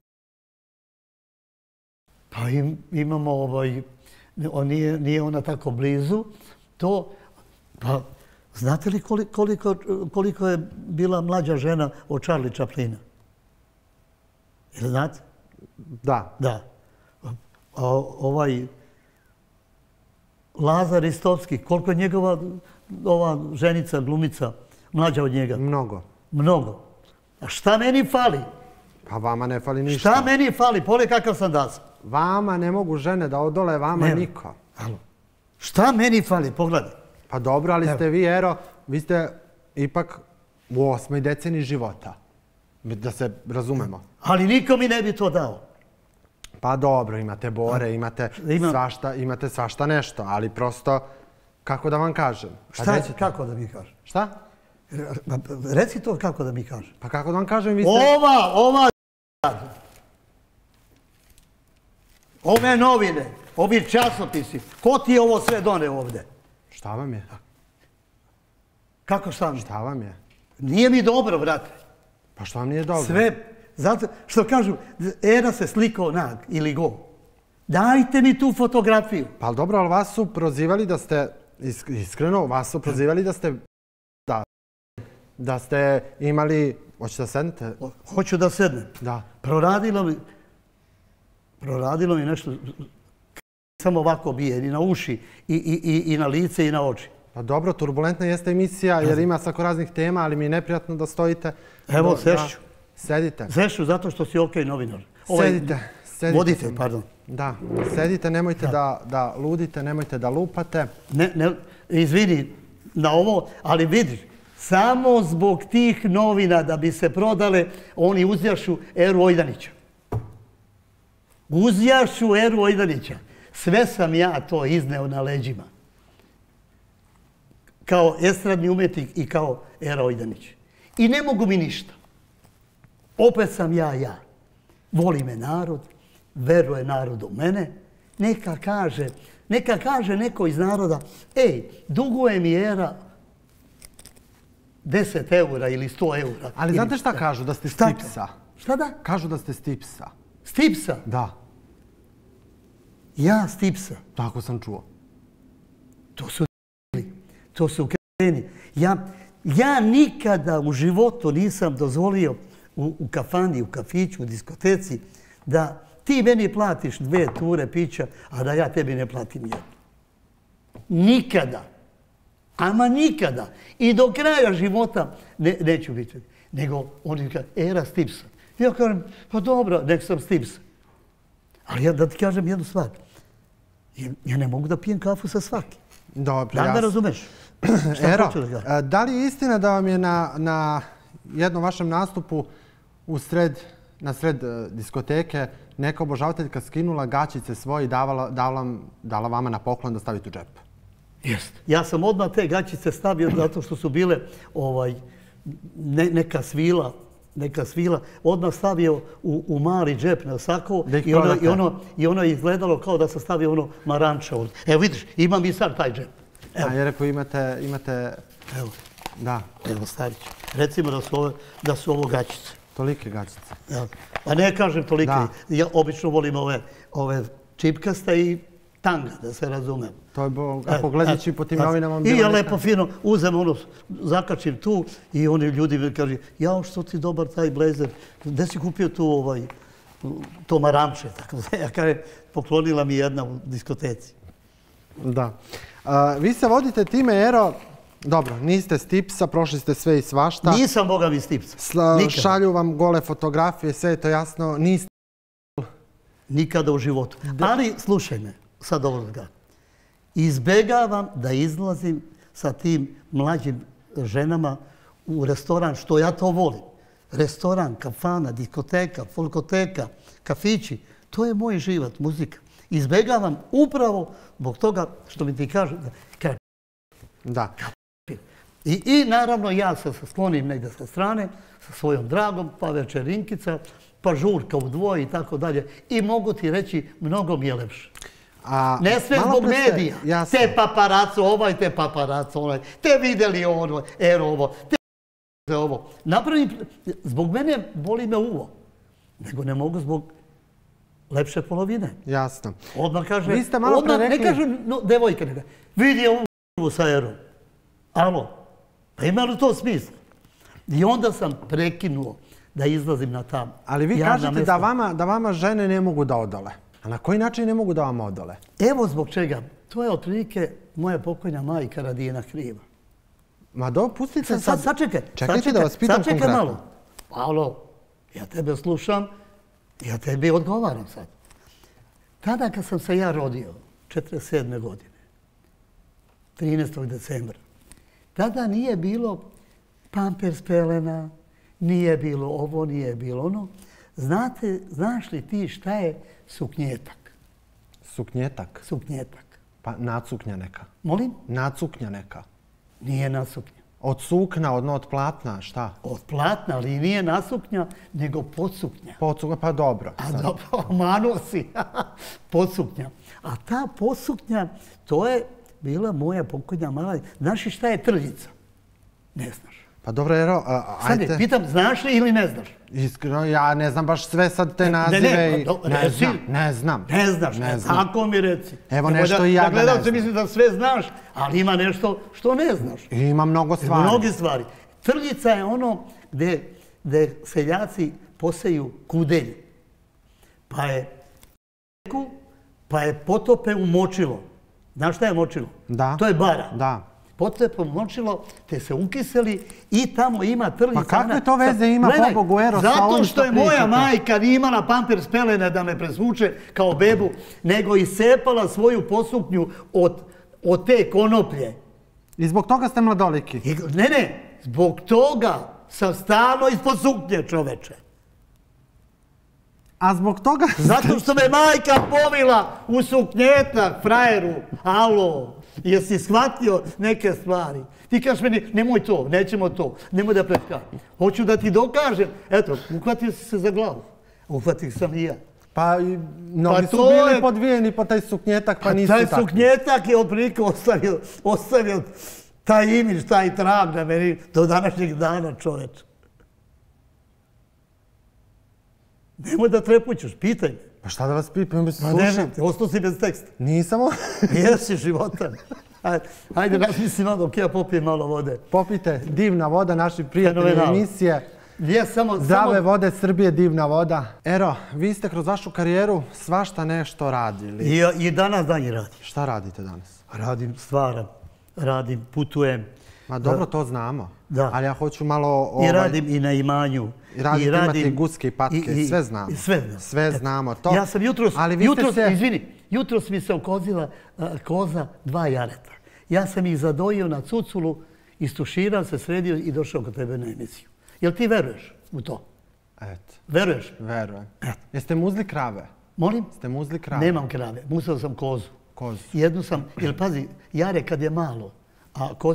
Pa im, imamo ovaj... Nije, nije ona tako blizu. To... Pa, znate li koliko, koliko je bila mlađa žena od Charlie Chaplina? Jel znate?
Da.
Da. A ovaj Lazar Istovski, koliko je njegova ova ženica, glumica, mlađa od njega?
Mnogo.
Mnogo. A šta meni fali?
Pa vama ne fali ništa.
Šta meni fali? Pole kakav sam das.
Vama ne mogu žene da odole, vama ne. Niko.
Alo. Šta meni fali? Pogledaj.
Pa dobro, ali
Evo.
Ste vi, Ero, vi ste ipak u osmoj deceniji života. Da se razumemo.
Ali niko mi ne bi to dao.
Pa dobro, imate bore, imate, Ima... svašta, imate svašta nešto, ali prosto, kako da vam kažem?
Šta, kako da mi kažem?
Šta?
Reci to kako da mi kažem.
Pa kako da vam kažem, vi ste...
Ova, ova ove novine, ovi časopisi, ko ti je ovo sve doneo ovde?
Šta vam je?
Kako šta mi?
Šta vam je?
Nije mi dobro, brate.
Pa što vam nije dobro?
Sve, zato što kažu, Era se slikao nag ili go. Dajte mi tu fotografiju.
Pa dobro, ali vas su prozivali da ste, iskreno, vas su prozivali da ste, da, da ste imali, hoćete da sednete?
Hoću da sednem.
Da.
Proradilo mi, proradilo mi nešto, samo ovako bije, i na uši, i, i, i na lice, i na oči.
Pa dobro, turbulentna jeste emisija jer ima svako raznih tema, ali mi je neprijatno da stojite.
Evo, sešću.
Sedite.
Sešću zato što si okej novinar.
Sedite. Sedite.
Vodite, pardon.
Da, sedite, nemojte da, da ludite, nemojte da lupate.
Ne, ne, izvini na ovo, ali vidiš, samo zbog tih novina da bi se prodale, oni uzjašu Eru Ojdanića. Uzjašu Eru Ojdanića. Sve sam ja to izneo na leđima. Kao estradni umetnik i kao Era Ojdanić. I ne mogu mi ništa. Opet sam ja, ja. Voli me narod, veruje narod u mene. Neka kaže, neka kaže neko iz naroda, ej, duguje mi Era deset eura ili sto eura.
Ali znate šta kažu? Da ste stipsa.
Šta da?
Kažu da ste stipsa.
Stipsa?
Da.
Ja stipsa?
Tako sam čuo.
To su to su kreni. Ja, ja nikada u životu nisam dozvolio u, u kafani, u kafiću, u diskoteci, da ti meni platiš dve ture pića, a da ja tebi ne platim jednu. Nikada. Ama nikada. I do kraja života ne, neću biti. Nego oni kažu, Era stipsa. Ja kažem, pa dobro, nek sam stipsa. Ali ja da ti kažem jednu stvar. Ja ne mogu da pijem kafu sa svakim.
Dobro,
da li me razumeš?
Ero, da li je istina da vam je na, na jednom vašem nastupu u sred, na sred diskoteke neka obožavateljka skinula gaćice svoje i davala, dala, dala vama na poklon da stavite u džep?
Jeste. Ja sam odmah te gaćice stavio zato što su bile ovaj, ne, neka svila neka svila, odmah stavio u, u mali džep na sako
Da ih
i ono,
prodate.
i, ono, i ono je izgledalo kao da sam stavio ono maranča ovdje. Evo vidiš, imam i sad taj džep. Evo,
A je rekao imate, imate,
evo,
da,
evo stavit ću. Recimo da su, ove, da su ovo gaćice.
tolike gaćice.
Evo. Pa ne kažem toliko,
Da.
ja obično volim ove, ove čipkaste i tanga, da se razumem.
To je, bo,
E,
ako gledajući
e,
po tim
e,
novinama...
I
bilo
ja
neka-
lepo fino uzem ono, zakačim tu i oni ljudi mi kažu, jao što ti dobar taj blazer, gdje si kupio tu ovaj, to maramče, tako da ja kažem, poklonila mi jedna u diskoteci.
Da. A, vi se vodite time, Ero, dobro, niste s tipsa, prošli ste sve i svašta.
Nisam Boga mi stipca.
Sla-
Nikada.
šalju vam gole fotografije, sve je to jasno, niste...
Nikada u životu. Ali slušaj me, sad ovo ga. Izbegavam da izlazim sa tim mlađim ženama u restoran, što ja to volim. Restoran, kafana, diskoteka, folkoteka, kafići. To je moj život, muzika. Izbegavam upravo zbog toga što mi ti kažu. Kaže,
Da.
I, I naravno ja se sklonim negdje sa strane, sa svojom dragom, pa večerinkica, pa žurka u dvoje i tako dalje. I mogu ti reći, mnogo mi je lepše.
A,
Ne sve
malo
zbog
pre ste-
medija.
jasno.
Te paparaco ovaj, te paparaco onaj. Te vidjeli ono, ero ovo, te ovo. Napravim, zbog mene boli me uvo. Nego ne mogu zbog lepše polovine.
Jasno.
Odmah kaže,
Vi ste malo
odmah,
pre rekli-
ne kaže no, devojka, ne kaže, vidi ovu sa erom. Alo, pa ima li to smisla? I onda sam prekinuo da izlazim na tam.
Ali vi
javna
kažete
mesta.
da vama, da vama žene ne mogu da odole. A na koji način ne mogu da vam odole?
Evo zbog čega. To je otprilike moja pokojna majka Radina kriva.
Ma do, pustite
Sad,
sad...
sad, sačekaj.
Čekajte
sačekaj,
da vas pitam
sačekaj
konkretno.
malo. Alo, ja tebe slušam, ja tebi odgovaram sad. Tada kad sam se ja rodio, četrdeset sedme godine, trinaestog decembra, tada nije bilo pampers pelena, nije bilo ovo, nije bilo ono. Znate, znaš li ti šta je suknjetak?
Suknjetak.
Suknjetak.
Pa nacuknja neka.
Molim?
Nacuknja neka.
Nije nasuknja.
Od sukna, od, od platna, šta?
Od platna, ali nije nasuknja, nego podsuknja.
Podsuknja, pa dobro.
A
sad.
dobro, manuo si. Podsuknja. A ta podsuknja, to je bila moja pokojna mala. Znaš li šta je trljica? Ne znaš.
Pa dobro, Ero, a, a,
Sad
ajte.
je, pitam, znaš li ili ne znaš?
Iskreno, ja ne znam baš sve sad te
Ne,
nazive
ne,
i...
pa do-
Ne
reci.
znam, ne znam.
Ne znaš,
Ne
ne
znam.
tako mi reci.
Evo
Nemoj
nešto
da,
i ja
da
da ne
gledalci
znam.
misli da sve znaš, ali ima nešto što ne znaš.
Ima mnogo stvari.
Mnogi stvari. Trljica je ono gdje, gdje seljaci poseju kudelj. Pa je pa je potope u močilo. Znaš šta je močilo?
Da.
To je bara.
Da.
Potope u močilo, te se ukiseli i tamo ima trljica.
Pa kakve
ona-
to veze
Sad,
ima,
gledaj,
pobogu, Ero, sa
Zato
ovim
što
što
je moja
pričate?
majka nije imala pampers pelene da me presvuče kao bebu, nego iscepala svoju posuknju od, od te konoplje.
I zbog toga ste mladoliki.
I, ne, ne, zbog toga sam stalno ispod suknje, čoveče.
A zbog toga...
Zato što me majka povila u suknjetak, frajeru. Alo, jesi shvatio neke stvari? Ti kažeš meni, nemoj to, nećemo to, nemoj da preskaj. Hoću da ti dokažem. Eto, uhvatio si se za glavu. Uhvatio sam i ja.
Pa i mnogi
Pa
su
to
bili
je-
podvijeni po taj suknjetak, pa
A
nisu
taj
takvi.
suknjetak je otprilike ostavio, ostavio taj imidž, taj trag na meni do današnjeg dana, čoveče. Nemoj da trepućeš, pitaj me.
Pa šta da vas pitam, se
Ma ne,
slušam.
ne, ostao si bez teksta.
Nisam.
Jesi životan. Ajde, ajde razmisli malo dok ja popijem malo vode.
Popite, divna voda, naši prijatelji
Fenomenalno.
emisije.
Je samo,
Zdrave
samo...
vode Srbije, divna voda. Ero, vi ste kroz vašu karijeru svašta nešto radili.
I, I danas dan je radim.
Šta radite danas?
Radim, stvaram, radim, putujem.
Ma dobro, to znamo.
Da.
Ali ja hoću malo...
I
Ovaj,
radim i na imanju.
I radite, imate i guske i patke, sve znamo.
i sve znam.
Sve
Eto.
znamo to.
Ja sam jutros,
Ali vi ste
jutros,
se-
izvini, jutros mi se okozila a, koza dva jareta. Ja sam ih zadojio na cuculu, istuširao se, sredio i došao kod tebe na emisiju. Jel ti veruješ u to?
Eto,
Veruješ?
verujem.
Eto.
Jeste muzli krave?
Molim?
Ste muzli krave?
Nemam krave, musao sam kozu.
Kozu.
Jednu sam, jer pazi, jare kad je malo, a kozi je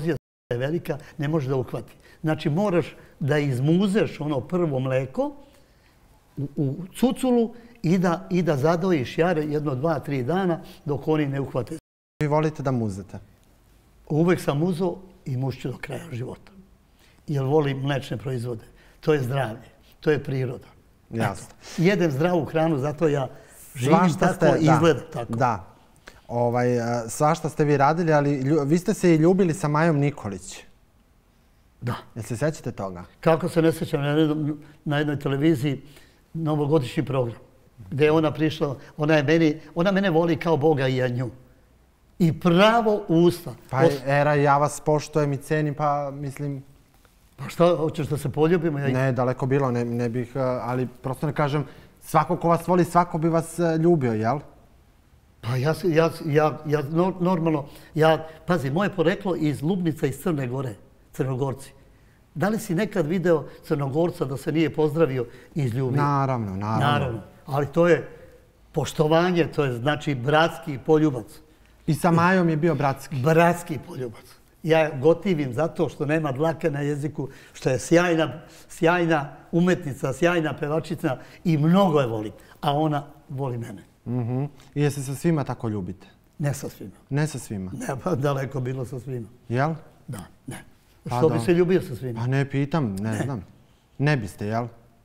je velika, ne može da uhvati. Znači, moraš da izmuzeš ono prvo mleko u, u cuculu i da, i da zadojiš jare jedno, dva, tri dana dok oni ne uhvate.
Vi volite da muzete?
Uvek sam muzo i mušću do kraja života. Jer volim mlečne proizvode. To je zdravlje, to je priroda.
Jasno.
Eto, jedem zdravu hranu, zato ja živim tako i izgledam tako.
Da. Ovaj, svašta ste vi radili, ali lju, vi ste se i ljubili sa Majom Nikolić.
Da.
Jel se sećate toga?
Kako se ne sjećam, na jednoj, na jednoj televiziji novogodišnji program, gdje je ona prišla, ona, je meni, ona mene voli kao Boga i ja nju. I pravo usta.
Pa era, ja vas poštujem i cenim, pa mislim...
Pa šta, hoćeš da se poljubimo? Ja...
Ne, daleko bilo, ne, ne bih, ali prosto ne kažem, svako ko vas voli, svako bi vas ljubio, jel?
Pa ja, ja, ja, ja normalno, ja, pazi, moje poreklo iz Lubnica iz Crne Gore, Crnogorci. Da li si nekad video Crnogorca da se nije pozdravio i izljubio?
Naravno, naravno.
Naravno, ali to je poštovanje, to je znači bratski poljubac.
I sa Majom je bio bratski?
Bratski poljubac. Ja gotivim zato što nema dlake na jeziku, što je sjajna, sjajna umetnica, sjajna pevačica i mnogo je volim. A ona voli mene.
Uh-huh. I jesi sa svima tako ljubite?
Ne sa svima.
Ne sa svima?
Ne, pa daleko bilo sa svima.
Jel?
Da, ne.
Pa
što
da.
bi se ljubio sa svima?
Pa ne pitam, ne, ne. znam. Ne biste, jel?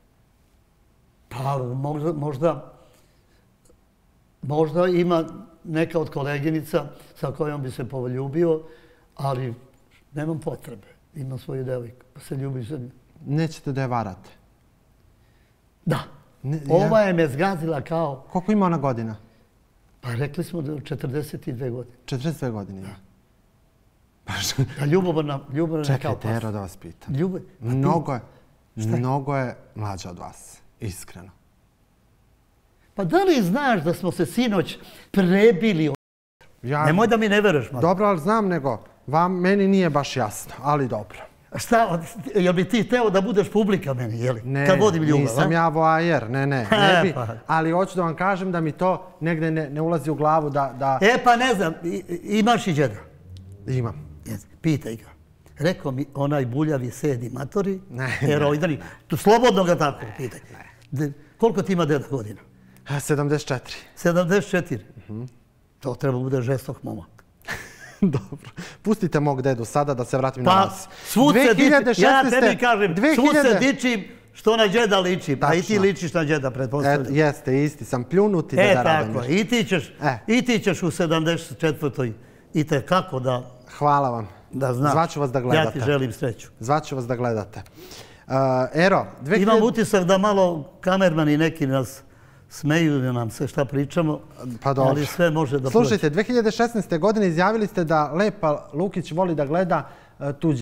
Pa možda, možda, možda ima neka od koleginica sa kojom bi se poljubio, ali nemam potrebe. Imam svoju devojku, pa se ljubim sa njom.
Nećete da je varate?
Da.
Ne,
Ova je me zgazila kao...
Koliko ima ona godina?
Pa rekli smo da četrdeset dvije godine.
četrdeset dvije godine, ja.
Da, ljubomorna, ljubomorna kao pas.
Čekajte, Ero, da vas pitam.
Ljube.
Mnogo je, mnogo je mlađa od vas, iskreno.
Pa da li znaš da smo se sinoć prebili?
Ja,
Nemoj da mi ne veruješ, Marko.
Dobro, ali znam nego, vam, meni nije baš jasno, ali dobro.
Šta, jel bi ti teo da budeš publika meni, jeli?
Ne,
kad vodim ljubav,
nisam
a?
ja voajer, ne, ne, ne bi,
pa.
ali hoću da vam kažem da mi to negde ne, ne ulazi u glavu da, da...
E pa ne znam, i, imaš i džeda?
Imam.
Yes. Pitaj ga. Rekao mi onaj buljavi sedi matori,
Ne,
heroidani, tu slobodno ga tako pitaj. De, koliko ti ima deda godina?
sedamdeset četiri.
sedamdeset četiri. Uh-huh. To treba bude žestok momak.
Dobro. Pustite mog dedu sada da se vratim
pa,
na vas.
Svud se dičim, ja tebi kažem, dve hiljade... svud se dičim što na džeda liči, pa i ti ličiš na džeda, pretpostavljam.
E, jeste, isti sam, pljunuti
e,
da radim.
E, tako, i ti ćeš,
e.
i ti ćeš u sedamdeset četvrtoj i te kako da...
Hvala vam.
Da znaš.
Zvaću vas da gledate.
Ja ti želim sreću.
Zvaću vas da gledate. Uh, Ero, dve hiljade...
Imam utisak da malo kamermani neki nas smeju da nam se šta pričamo,
pa dobro.
Ali sve može da
Slušajte, dve hiljade šesnaeste. godine izjavili ste da Lepa Lukić voli da gleda uh, tuđi.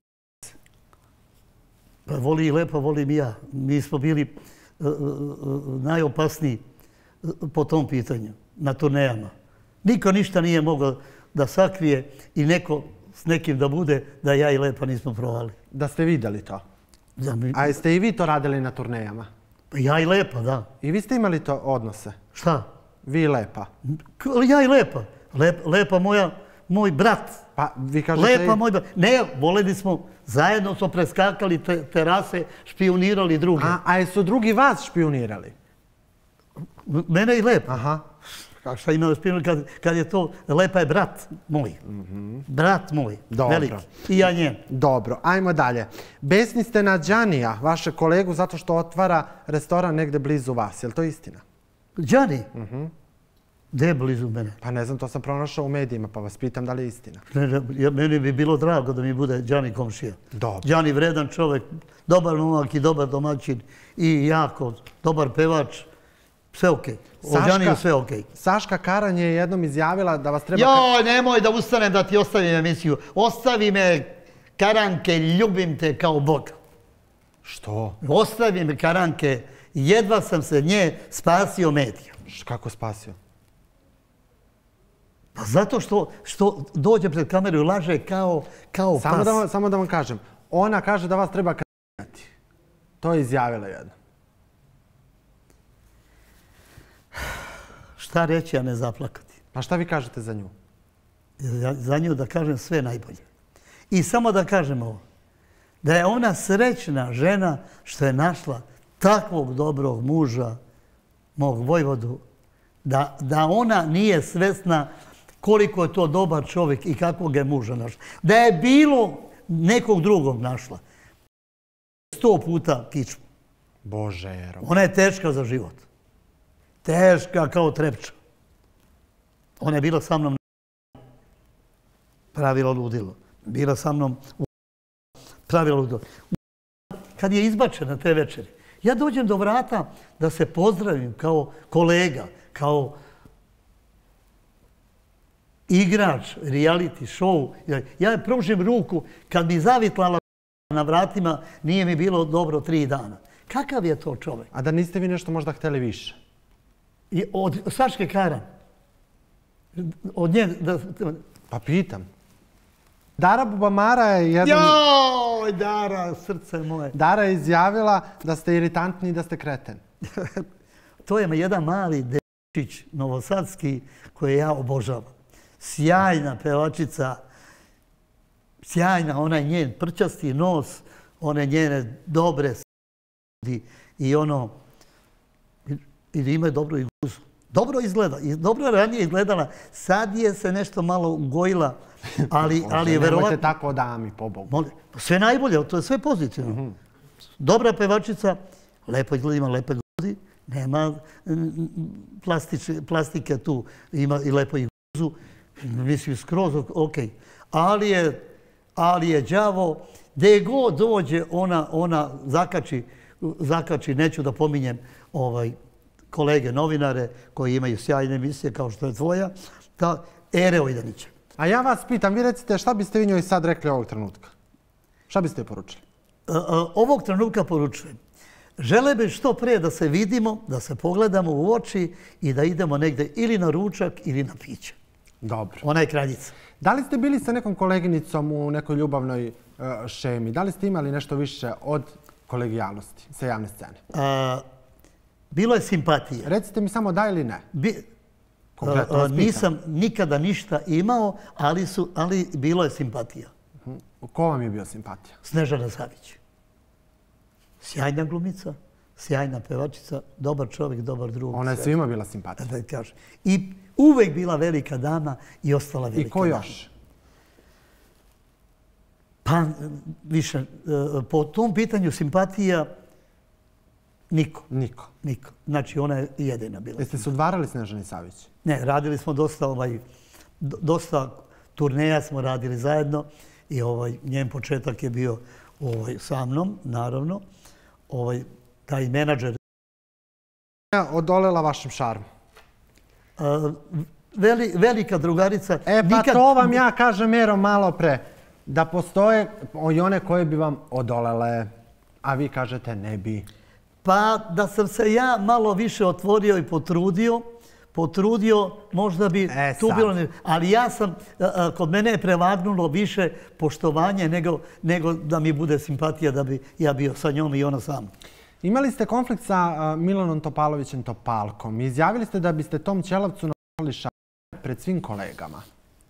Pa voli i Lepa, volim i ja. Mi smo bili uh, uh, najopasniji po tom pitanju, na turnejama. Niko ništa nije mogao da sakrije i neko s nekim da bude da ja i Lepa nismo provali.
Da ste vidjeli to?
Da mi...
A jeste i vi to radili na turnejama?
Ja i Lepa, da.
I vi ste imali to odnose?
Šta?
Vi i Lepa?
Ja i Lepa. Lepa, Lepa moja, moj brat.
Pa vi kažete...
Lepa
i...
moj brat. Ne, voleli smo, zajedno smo preskakali te, terase, špionirali druge.
A, a jesu drugi vas špionirali?
Mene i Lepa.
Aha.
Kako šta imali špionirali kad, kad je to... Lepa je brat moj. Mm-hmm. Brat moj.
Dobro.
Veliki. I ja njen.
Dobro, ajmo dalje. Besni ste na Đanija, vašeg kolegu, zato što otvara restoran negde blizu vas. Je li to istina?
Đani?
Mhm.
Gde je blizu mene?
Pa ne znam, to sam pronašao u medijima, pa vas pitam da li je istina.
Ne, ne, ja, meni bi bilo drago da mi bude Đani komšija.
Dobro.
Đani vredan čovjek, dobar momak i dobar domaćin i jako dobar pevač. Sve okej. Okay. O Đaniju sve okej. Okay.
Saška Karan je jednom izjavila da vas treba...
Joj, nemoj da ustanem da ti ostavim emisiju. Ostavi me, Karanke, ljubim te kao Bog.
Što?
Ostavi me, Karanke, jedva sam se nje spasio medija.
Kako spasio?
Pa zato što, što dođe pred kameru i laže kao, kao
samo
pas.
Da vam, samo da vam kažem, ona kaže da vas treba karantinati. To je izjavila jedna.
Šta reći, a ne zaplakati?
Pa šta vi kažete za nju?
Ja, za nju da kažem sve najbolje. I samo da kažem ovo, da je ona srećna žena što je našla takvog dobrog muža, mog Vojvodu, da, da ona nije svesna koliko je to dobar čovjek i kakvog je muža našla. Da je bilo nekog drugog našla, sto puta kičmu.
Bože, Jero.
Ona je teška za život. Teška kao trepča. Ona je bila sa mnom pravila ludilo. Bila sa mnom pravila ludilo. Kad je izbačena te večeri, ja dođem do vrata da se pozdravim kao kolega, kao igrač, reality show. Ja pružim ruku, kad mi zavitlala na vratima, nije mi bilo dobro tri dana. Kakav je to čovjek?
A da niste vi nešto možda htjeli više?
I od Saške Karan. Od nje... Da,
pa pitam. Dara Bubamara je jedan...
Joj, Dara, srce moje.
Dara je izjavila da ste iritantni i da ste kreten.
To je jedan mali dečkić novosadski koji ja obožavam. Sjajna pevačica, sjajna, onaj njen prčasti nos, one njene dobre s***i i ono, i ima dobru i guzu. Dobro izgleda, dobro je ranije izgledala, sad je se nešto malo ugojila, ali, ali je verovatno...
Nemojte tako o dami, po Bogu.
Sve najbolje, to je sve pozitivno. Dobra pevačica, lepo izgleda, ima lepe grudi, nema plastike tu, ima i lepo i guzu, mislim skroz ok. Ali je, ali je đavo, gdje god dođe ona, ona zakači, zakači, neću da pominjem ovaj, kolege novinare koji imaju sjajne emisije kao što je tvoja, ta Ere Ojdanića.
A ja vas pitam, vi recite šta biste vi njoj sad rekli ovog trenutka? Šta biste joj poručili?
Ovog trenutka poručujem. Žele bi što pre da se vidimo, da se pogledamo u oči i da idemo negdje ili na ručak ili na piće.
Dobro.
Ona je kraljica.
Da li ste bili sa nekom koleginicom u nekoj ljubavnoj šemi? Da li ste imali nešto više od kolegijalnosti sa javne scene?
Bilo je simpatije.
Recite mi samo da ili ne.
Nisam nikada ništa imao, ali, su, ali bilo je simpatija.
Ko vam je bio simpatija?
Snežana Savić. Sjajna glumica, sjajna pevačica, dobar čovjek, dobar drug.
Ona je svima bila simpatija.
Da kažem. I uvek bila velika dama i ostala velika dama.
I ko još?
Pa više, po tom pitanju simpatija niko.
Niko.
Niko. Znači, ona je jedina bila.
Jeste se udvarali Snežani Savić?
Ne, radili smo dosta, ovaj, dosta turneja smo radili zajedno i ovaj, njen početak je bio ovaj, sa mnom, naravno. Ovaj, taj menadžer.
Odolela vašem šarmu?
A, veli, velika drugarica.
E pa
nikad...
to vam ja kažem, Mero, malo pre. Da postoje i one koje bi vam odolele, a vi kažete ne bi.
Pa da sam se ja malo više otvorio i potrudio, potrudio, možda bi
e,
tu bilo... Ne... Ali ja sam, a, kod mene je prevagnulo više poštovanje nego, nego da mi bude simpatija da bi ja bio sa njom i ona sam.
Imali ste konflikt sa a, Milanom Topalovićem Topalkom. Izjavili ste da biste tom Ćelavcu napravili šarmu pred svim kolegama.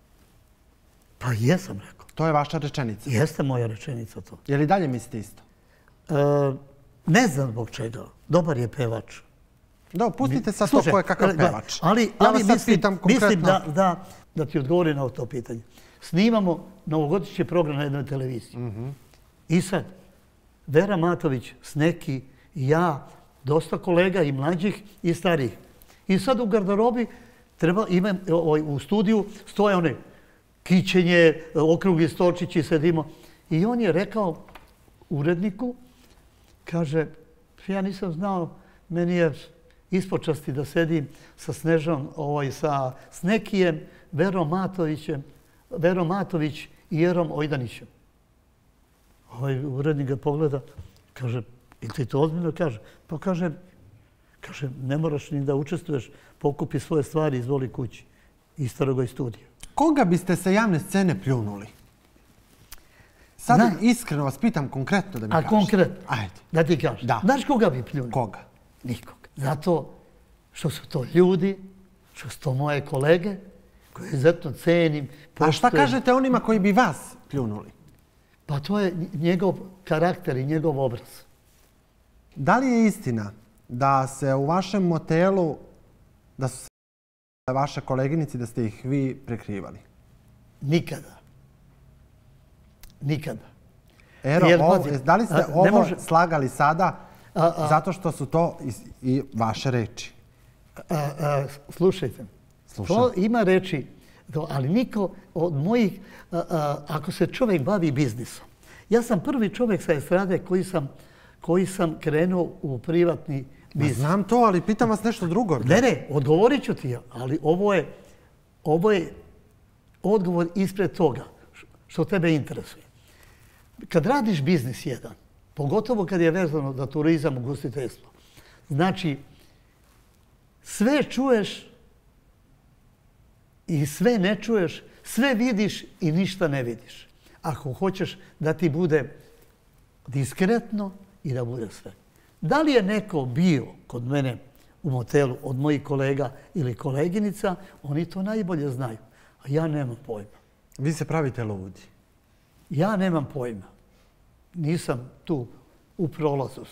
Pa jesam rekao.
To je vaša rečenica?
Jeste moja rečenica to.
Je li dalje mislite isto?
E, ne znam zbog čega. Dobar je pevač.
Da, pustite sad to ko je kakav pevač.
Ali,
ja
ali
vas sad
mislim,
pitam konkretno.
mislim da, da, da ti odgovorim na to pitanje. Snimamo novogodišnji program na jednoj televiziji. Mm-hmm. I sad, Vera Matović, Sneki, ja, dosta kolega i mlađih i starijih. I sad u garderobi treba, imam, u studiju stoje one kićenje, okrugli stolčići, sedimo. I on je rekao uredniku, kaže, ja nisam znao, meni je ispod časti da sedim sa Snežom, ovaj, sa Snekijem, Verom Matovićem, Verom Matović i Jerom Ojdanićem. Ovaj urednik ga pogleda, kaže, i ti to ozbiljno kaže? Pa kaže, kaže, ne moraš ni da učestvuješ, pokupi svoje stvari, izvoli kući. Iz staroga studija.
Koga biste sa javne scene pljunuli? Sad Na. iskreno vas pitam konkretno da mi
A
kažete.
A konkretno?
Ajde.
Da ti kažem.
Da.
Znaš koga bi pljunuo?
Koga?
Nikoga. Zato što su to ljudi, što su to moje kolege, koje izuzetno cenim.
A šta kažete onima koji bi vas pljunuli?
Pa to je njegov karakter i njegov obraz.
Da li je istina da se u vašem motelu, da su se vaše koleginici, da ste ih vi prekrivali?
Nikada. Nikada.
Ero,
Jer,
ovo,
pazi,
da li ste
a, ne
ovo
može-
slagali sada
A, a-
zato što su to i, i vaše reči?
A, a, slušajte,
Slušam.
to ima reči, to, ali niko od mojih, a, a, ako se čovjek bavi biznisom. Ja sam prvi čovjek sa estrade koji sam, koji sam krenuo u privatni
Ma
biznis.
znam to, ali pitam vas nešto drugo.
Ne, ne, odgovorit ću ti ja, ali ovo je, ovo je odgovor ispred toga što tebe interesuje. Kad radiš biznis jedan, pogotovo kad je vezano za turizam, ugostiteljstvo, znači sve čuješ i sve ne čuješ, sve vidiš i ništa ne vidiš. Ako hoćeš da ti bude diskretno i da bude sve. Da li je neko bio kod mene u motelu od mojih kolega ili koleginica, oni to najbolje znaju. A ja nemam pojma.
Vi se pravite ludi.
Ja nemam pojma. Nisam tu u prolazu.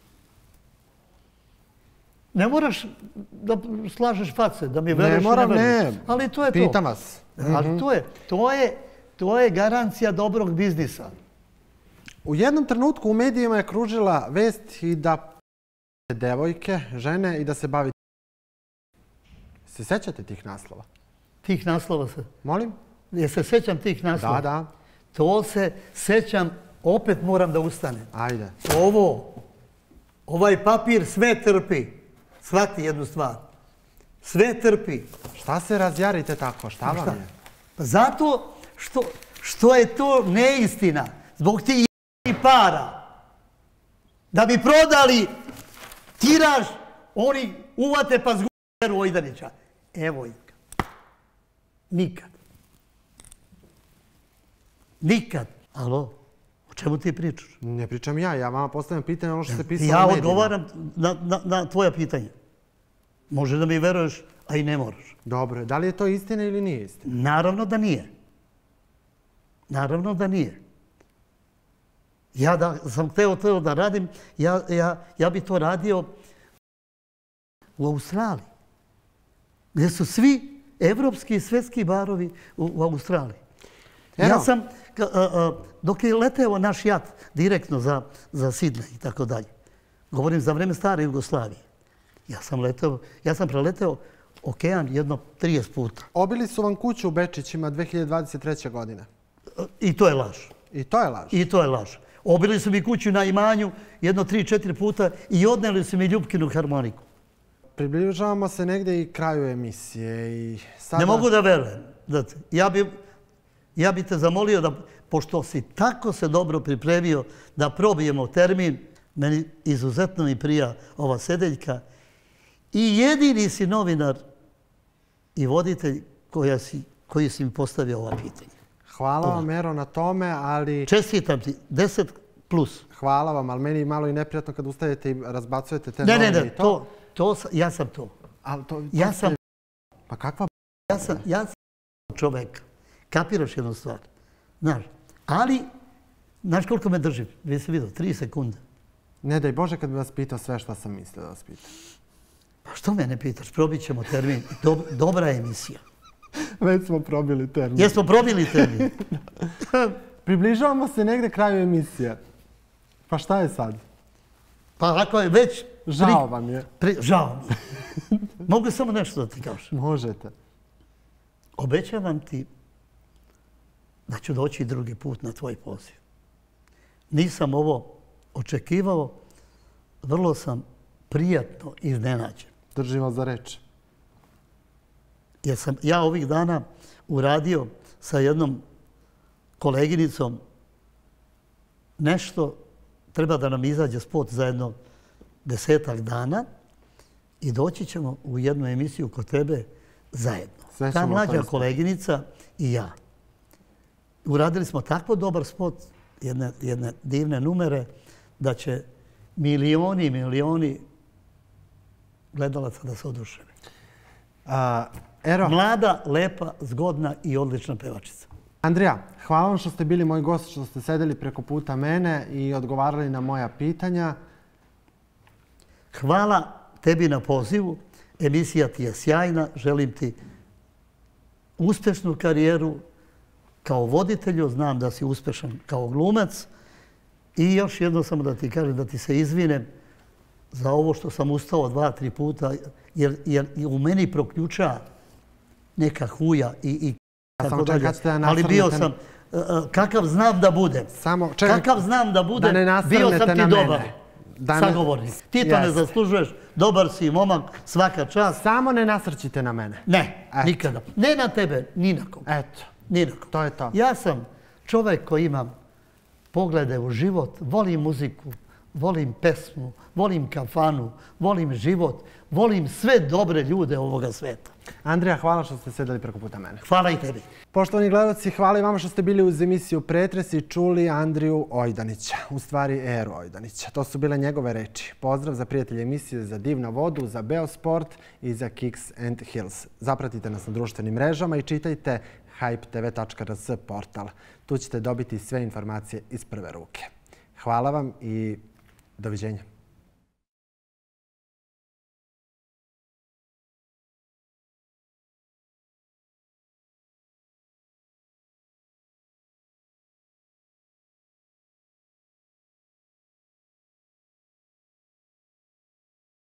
Ne moraš da slažeš face, da mi veruješ.
Ne moram,
i veruješ.
ne.
Ali to je to.
Pitam vas.
Ali to je, to je, to je garancija dobrog biznisa.
U jednom trenutku u medijima je kružila vest i da devojke, žene i da se bavi. Se sećate tih naslova?
Tih naslova se...
Molim?
Ja se sećam tih naslova.
Da, da.
To se sećam, opet moram da ustanem.
Ajde.
Ovo, ovaj papir sve trpi. Shvati jednu stvar. Sve trpi.
Šta se razjarite tako? Šta vam je?
Pa zato što, što je to neistina. Zbog tih i para. Da bi prodali tiraž, oni uvate pa zgubi Veru Ojdanića. Evo ih. Nikad. Nikad. Alo, o čemu ti pričaš?
Ne pričam ja, ja vama postavljam pitanje ono što se pisalo
Ja
u medijima.
odgovaram na, na, na tvoja pitanja. Može da mi veruješ, a i ne moraš.
Dobro, da li je to istina ili nije istina?
Naravno da nije. Naravno da nije. Ja da sam hteo to da radim, ja, ja, ja bi to radio u Australiji. Gdje su svi evropski i svjetski barovi u, u Australiji.
Eno.
Ja sam, a, a, dok je leteo naš jat direktno za, za Sidney i tako dalje, govorim za vreme stare Jugoslavije, ja sam leteo, ja sam preleteo okean jedno trideset puta.
Obili su vam kuću u Bečićima dve hiljade dvadeset treće. godine.
I to je laž.
I to je laž.
I to je laž. Obili su mi kuću na imanju jedno tri, četiri puta i odneli su mi Ljupkinu harmoniku.
Približavamo se negdje i kraju emisije i sada...
Ne mogu da verujem. Znate, ja bi, ja bi te zamolio da, pošto si tako se dobro pripremio da probijemo termin, meni izuzetno mi prija ova sedeljka i jedini si novinar i voditelj koja si, koji si mi postavio ova pitanja.
Hvala vam, Ero, na tome, ali...
Čestitam ti, deset plus.
Hvala vam, ali meni je malo i neprijatno kad ustajete i razbacujete te
Ne, ne,
novine
ne,
i
to, to, sam- ja sam to.
Ali to, to
Ja
ste-
sam,
Pa kakva...
ja sam, ja sam čovek. Kapiraš jednu stvar. Znaš, ali, znaš koliko me drži? Vi se vidio, tri sekunde.
Ne daj Bože kad bi vas pitao sve što sam mislio da vas pitam.
Pa što me ne pitaš? Probit ćemo termin. Dob, dobra emisija.
Već smo probili termin.
Jesmo probili termin?
Približavamo se negdje kraju emisije. Pa šta je sad?
Pa ako je već...
Žao vam je.
Pri, žao mi. Mogu samo nešto da ti kažem.
Možete.
Obećavam ti da ću doći drugi put na tvoj poziv. Nisam ovo očekivao, vrlo sam prijatno iznenađen.
Držim vas za reč.
Jer sam ja ovih dana uradio sa jednom koleginicom nešto, treba da nam izađe spot za jedno desetak dana i doći ćemo u jednu emisiju kod tebe zajedno.
Sve
Ta
ćemo
mlađa
koristiti.
koleginica i ja. Uradili smo tako dobar spot, jedne, jedne divne numere, da će milioni i milioni gledalaca da se oduševe.
A, Ero,
Mlada, lepa, zgodna i odlična pevačica.
Andrija, hvala vam što ste bili moj gost, što ste sedeli preko puta mene i odgovarali na moja pitanja.
Hvala tebi na pozivu. Emisija ti je sjajna. Želim ti uspešnu karijeru kao voditelju. Znam da si uspešan kao glumac. I još jedno samo da ti kažem, da ti se izvinem za ovo što sam ustao dva, tri puta, jer, jer u meni proključa neka huja i, i tako dalje. Ali bio sam, kakav znam da budem,
Samo, čekaj,
kakav znam da budem,
da
bio sam ti dobar
da ne,
sagovornik. Ti to ne
Jest.
zaslužuješ, dobar si momak, svaka čast.
Samo ne nasrćite na mene.
Ne,
Eto.
nikada. Ne na tebe, ni na kom.
Eto,
Ni na kom.
to je to.
Ja sam čovjek koji imam poglede u život, volim muziku, volim pesmu, volim kafanu, volim život, volim sve dobre ljude ovoga sveta.
Andrija, hvala što ste sedeli preko puta mene.
Hvala i tebi.
Poštovani gledalci, hvala i vama što ste bili uz emisiju Pretres i čuli Andriju Ojdanića, u stvari Eru Ojdanića. To su bile njegove reči. Pozdrav za prijatelje emisije, za Div na vodu, za Beosport i za Kicks and Hills. Zapratite nas na društvenim mrežama i čitajte hype t v tačka r s portal. Tu ćete dobiti sve informacije iz prve ruke. Hvala vam i doviđenja.